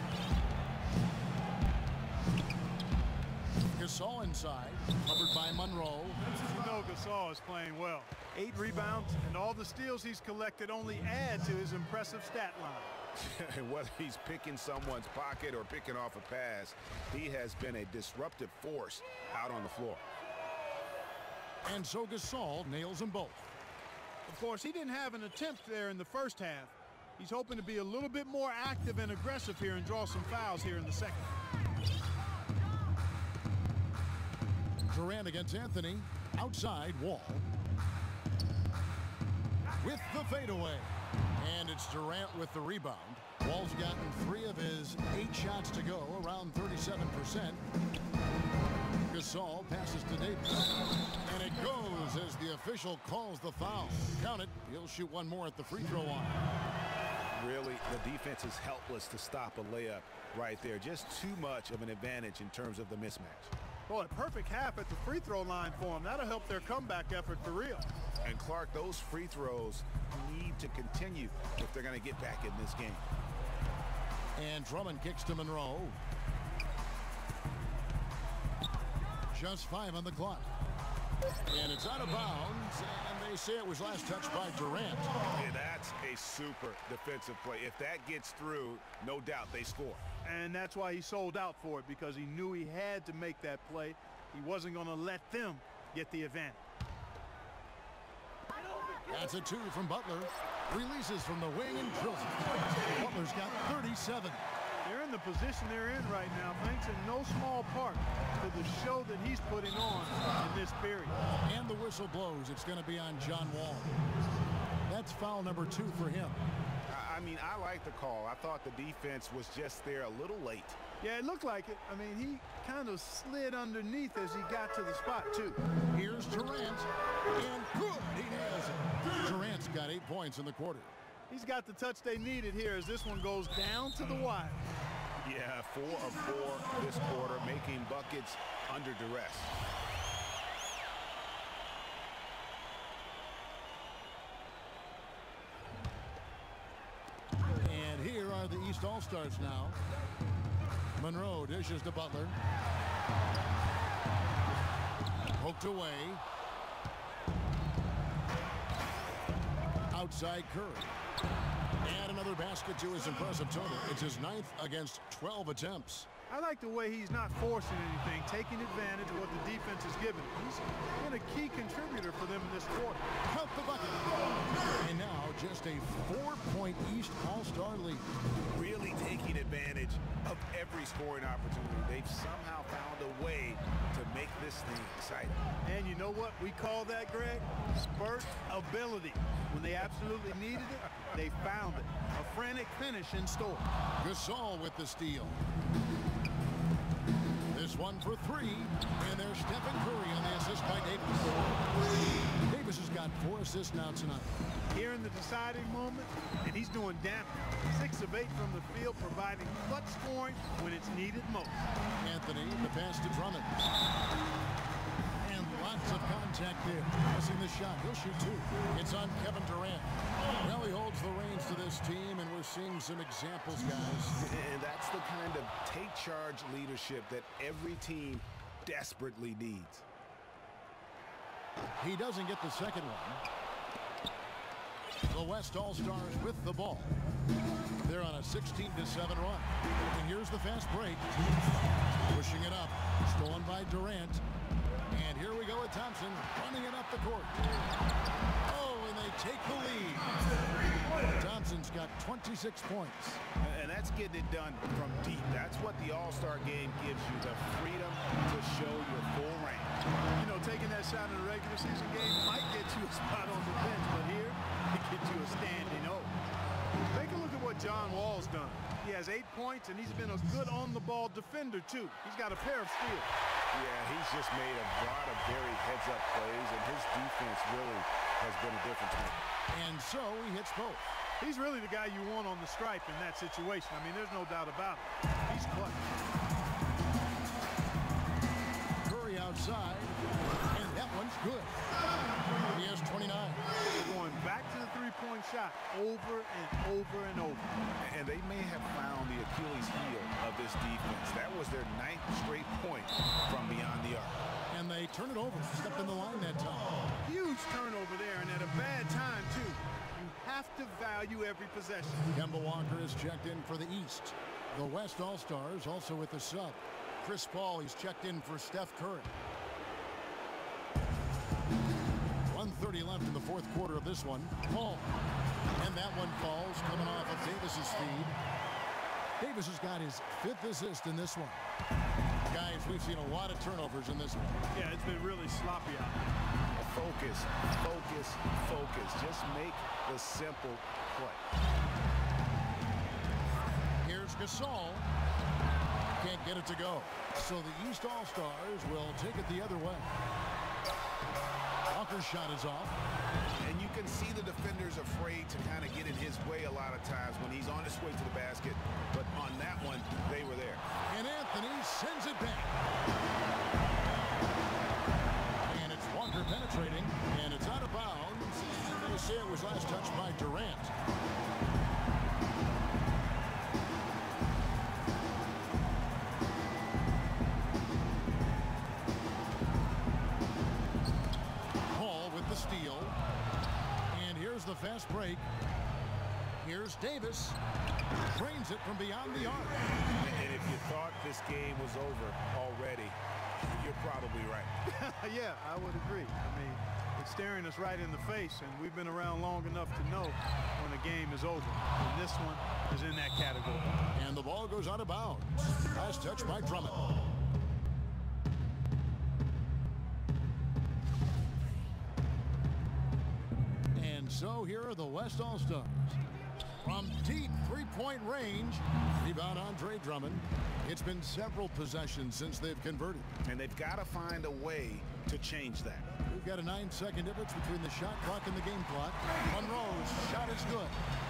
[SPEAKER 4] Gasol inside, covered by Monroe.
[SPEAKER 6] You know Gasol is playing well. Eight rebounds and all the steals he's collected only add to his impressive stat line.
[SPEAKER 5] Whether he's picking someone's pocket or picking off a pass, he has been a disruptive force out on the floor.
[SPEAKER 4] And so Gasol nails them both.
[SPEAKER 6] Of course, he didn't have an attempt there in the first half. He's hoping to be a little bit more active and aggressive here and draw some fouls here in the second.
[SPEAKER 4] Durant against Anthony. Outside, Wall. With the fadeaway. And it's Durant with the rebound. Wall's gotten three of his eight shots to go, around thirty-seven percent. Gasol passes to Davis. And it goes as the official calls the foul. Count it. He'll shoot one more at the free throw line.
[SPEAKER 5] Really, the defense is helpless to stop a layup right there. Just too much of an advantage in terms of the mismatch.
[SPEAKER 6] Boy, a perfect half at the free throw line for him. That'll help their comeback effort for real.
[SPEAKER 5] And Clark, those free throws need to continue if they're going to get back in this game.
[SPEAKER 4] And Drummond kicks to Monroe. Just five on the clock. And it's out of bounds, and they say it was last touched by Durant.
[SPEAKER 5] Yeah, that's a super defensive play. If that gets through, no doubt they score.
[SPEAKER 6] And that's why he sold out for it, because he knew he had to make that play. He wasn't going to let them get the advantage.
[SPEAKER 4] That's a two from Butler. Releases from the wing and drills it. Butler's got thirty-seven.
[SPEAKER 6] They're in the position they're in right now, thanks in no small part to the show that he's putting on in this period.
[SPEAKER 4] And the whistle blows. It's going to be on John Wall. That's foul number two for him.
[SPEAKER 5] I mean, I like the call. I thought the defense was just there a little late.
[SPEAKER 6] Yeah, it looked like it. I mean, he kind of slid underneath as he got to the spot, too.
[SPEAKER 4] Here's Durant. And good. He nails it. Durant's got eight points in the quarter.
[SPEAKER 6] He's got the touch they needed here as this one goes down to the wire.
[SPEAKER 5] Yeah, four of four this quarter, making buckets under duress.
[SPEAKER 4] And here are the East All-Stars now. Monroe dishes to Butler. Poked away. Outside Curry. And another basket to his impressive total. It's his ninth against twelve attempts.
[SPEAKER 6] I like the way he's not forcing anything, taking advantage of what the defense is giving him. He's been a key contributor for them in this quarter.
[SPEAKER 4] Count the bucket. And now just a four-point East All-Star lead.
[SPEAKER 5] Really taking advantage of every scoring opportunity. They've somehow found a way to make this thing exciting.
[SPEAKER 6] And you know what we call that, Greg? Spurt ability. When they absolutely needed it, they found it. A frantic finish in store.
[SPEAKER 4] Gasol with the steal. This one for three, and there's Stephen Curry on the assist by Davis. Davis has got four assists now tonight.
[SPEAKER 6] Here in the deciding moment, and he's doing damage. Six of eight from the field, providing clutch scoring when it's needed most.
[SPEAKER 4] Anthony, the pass to Drummond. And lots of contact there. Missing the shot. He'll shoot two. It's on Kevin Durant. Well, he holds the reins to this team, and we're seeing some examples, guys.
[SPEAKER 5] And that's the kind of take-charge leadership that every team desperately needs.
[SPEAKER 4] He doesn't get the second one. The West All-Stars with the ball. They're on a sixteen to seven run. And here's the fast break. Pushing it up. Stolen by Durant. And here we go with Thompson running it up the court. Oh, and they take the lead. Thompson's got twenty-six points.
[SPEAKER 5] And that's getting it done from deep. That's what the All-Star game gives you, the freedom to show your full range.
[SPEAKER 6] You know, taking that shot in a regular season game might get you a spot on the bench, but here, it gets you a standing O. Take a look at what John Wall's done. He has eight points, and he's been a good on-the-ball defender, too. He's got a pair of steals.
[SPEAKER 5] Yeah, he's just made a lot of very heads-up plays, and his defense really has been a difference maker.
[SPEAKER 4] And so he hits both.
[SPEAKER 6] He's really the guy you want on the stripe in that situation. I mean, there's no doubt about it. He's clutch.
[SPEAKER 4] Curry outside, and that one's good. He has twenty-nine.
[SPEAKER 6] Going back to the three-point shot over and over and over.
[SPEAKER 5] And they may have found the Achilles heel of this defense. That was their ninth straight point from beyond the arc.
[SPEAKER 4] And they turn it over. Stepped in the line that time.
[SPEAKER 6] Huge turnover there, and at a bad time, too. You have to value every possession.
[SPEAKER 4] Kemba Walker is checked in for the East. The West All-Stars also with the sub. Chris Paul, he's checked in for Steph Curry. one thirty left in the fourth quarter of this one. Paul. And that one falls, coming off of Davis's feed. Davis has got his fifth assist in this one. Guys, we've seen a lot of turnovers in this one.
[SPEAKER 6] Yeah, it's been really sloppy out there.
[SPEAKER 5] Focus, focus, focus. Just make the simple play.
[SPEAKER 4] Here's Gasol. Can't get it to go. So the East All-Stars will take it the other way. Walker's shot is off.
[SPEAKER 5] And you can see the defenders afraid to kind of get in his way a lot of times when he's on his way to the basket. But on that one, they were there.
[SPEAKER 4] And Anthony sends it back. And it's Walker penetrating, and it's out of bounds. They say it was last touched by Durant. Paul with the steal. And here's the fast break. Here's Davis. Drains it from beyond the arc.
[SPEAKER 5] And if you thought this game was over already, you're probably right.
[SPEAKER 6] Yeah, I would agree. I mean, it's staring us right in the face, and we've been around long enough to know when a game is over. And this one is in that category.
[SPEAKER 4] And the ball goes out of bounds. Last touch by Drummond. And so here are the West All-Stars. From deep three-point range, rebound Andre Drummond. It's been several possessions since they've converted.
[SPEAKER 5] And they've got to find a way to change that.
[SPEAKER 4] We've got a nine-second difference between the shot clock and the game clock. Monroe's shot is good.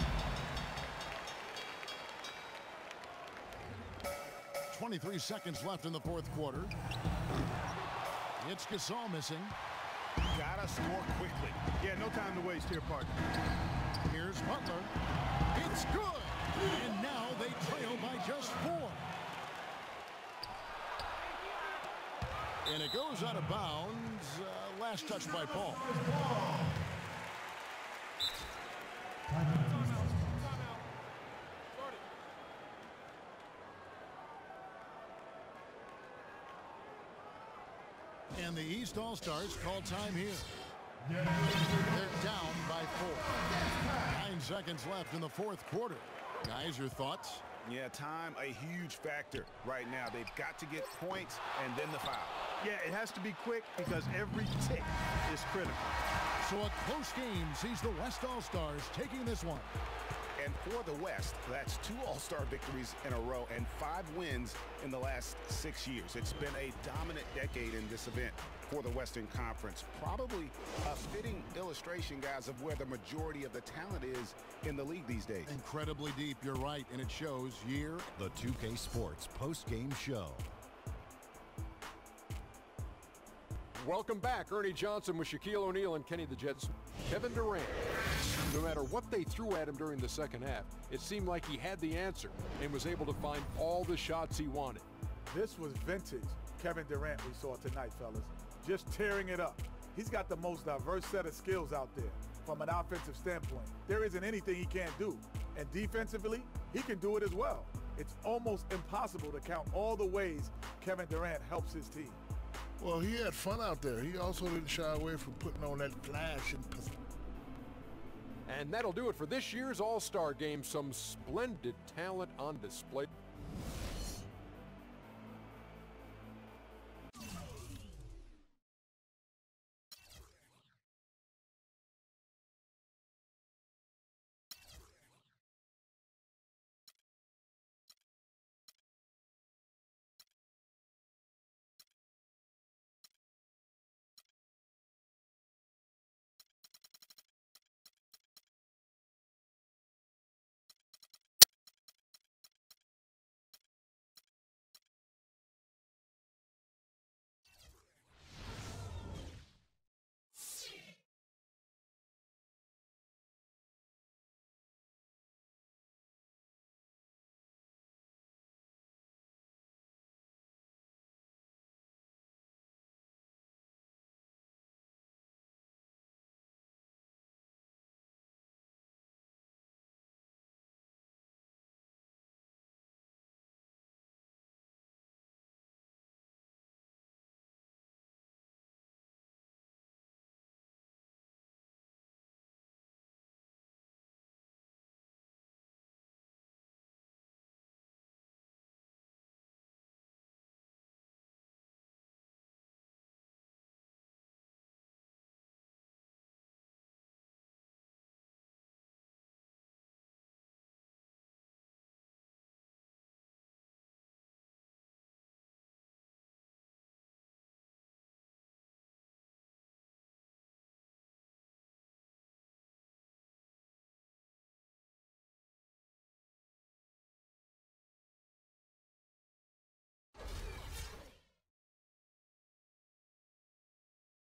[SPEAKER 4] twenty-three seconds left in the fourth quarter. It's Gasol missing.
[SPEAKER 5] Gotta score quickly.
[SPEAKER 6] Yeah, no time to waste here, partner.
[SPEAKER 4] Here's Butler. It's good. And now they trail by just four. And it goes out of bounds. Uh, last touch by Paul. And the East All-Stars call time here. They're down by four. Nine seconds left in the fourth quarter. Guys, your thoughts?
[SPEAKER 5] Yeah, time a huge factor right now. They've got to get points and then the foul.
[SPEAKER 6] Yeah, it has to be quick because every tick is critical.
[SPEAKER 4] So a close game sees the West All-Stars taking this one.
[SPEAKER 5] And for the West, that's two All-Star victories in a row and five wins in the last six years. It's been a dominant decade in this event for the Western Conference. Probably a fitting illustration, guys, of where the majority of the talent is in the league these days.
[SPEAKER 4] Incredibly deep, you're right, and it shows year.
[SPEAKER 1] The two K Sports post-game show.
[SPEAKER 2] Welcome back. Ernie Johnson with Shaquille O'Neal and Kenny the Jets. Kevin Durant. No matter what they threw at him during the second half, it seemed like he had the answer and was able to find all the shots he wanted.
[SPEAKER 3] This was vintage Kevin Durant we saw tonight, fellas. Just tearing it up. He's got the most diverse set of skills out there from an offensive standpoint. There isn't anything he can't do. And defensively, he can do it as well. It's almost impossible to count all the ways Kevin Durant helps his team.
[SPEAKER 8] Well, he had fun out there. He also didn't shy away from putting on that flash and
[SPEAKER 2] And that'll do it for this year's All-Star Game. Some splendid talent on display.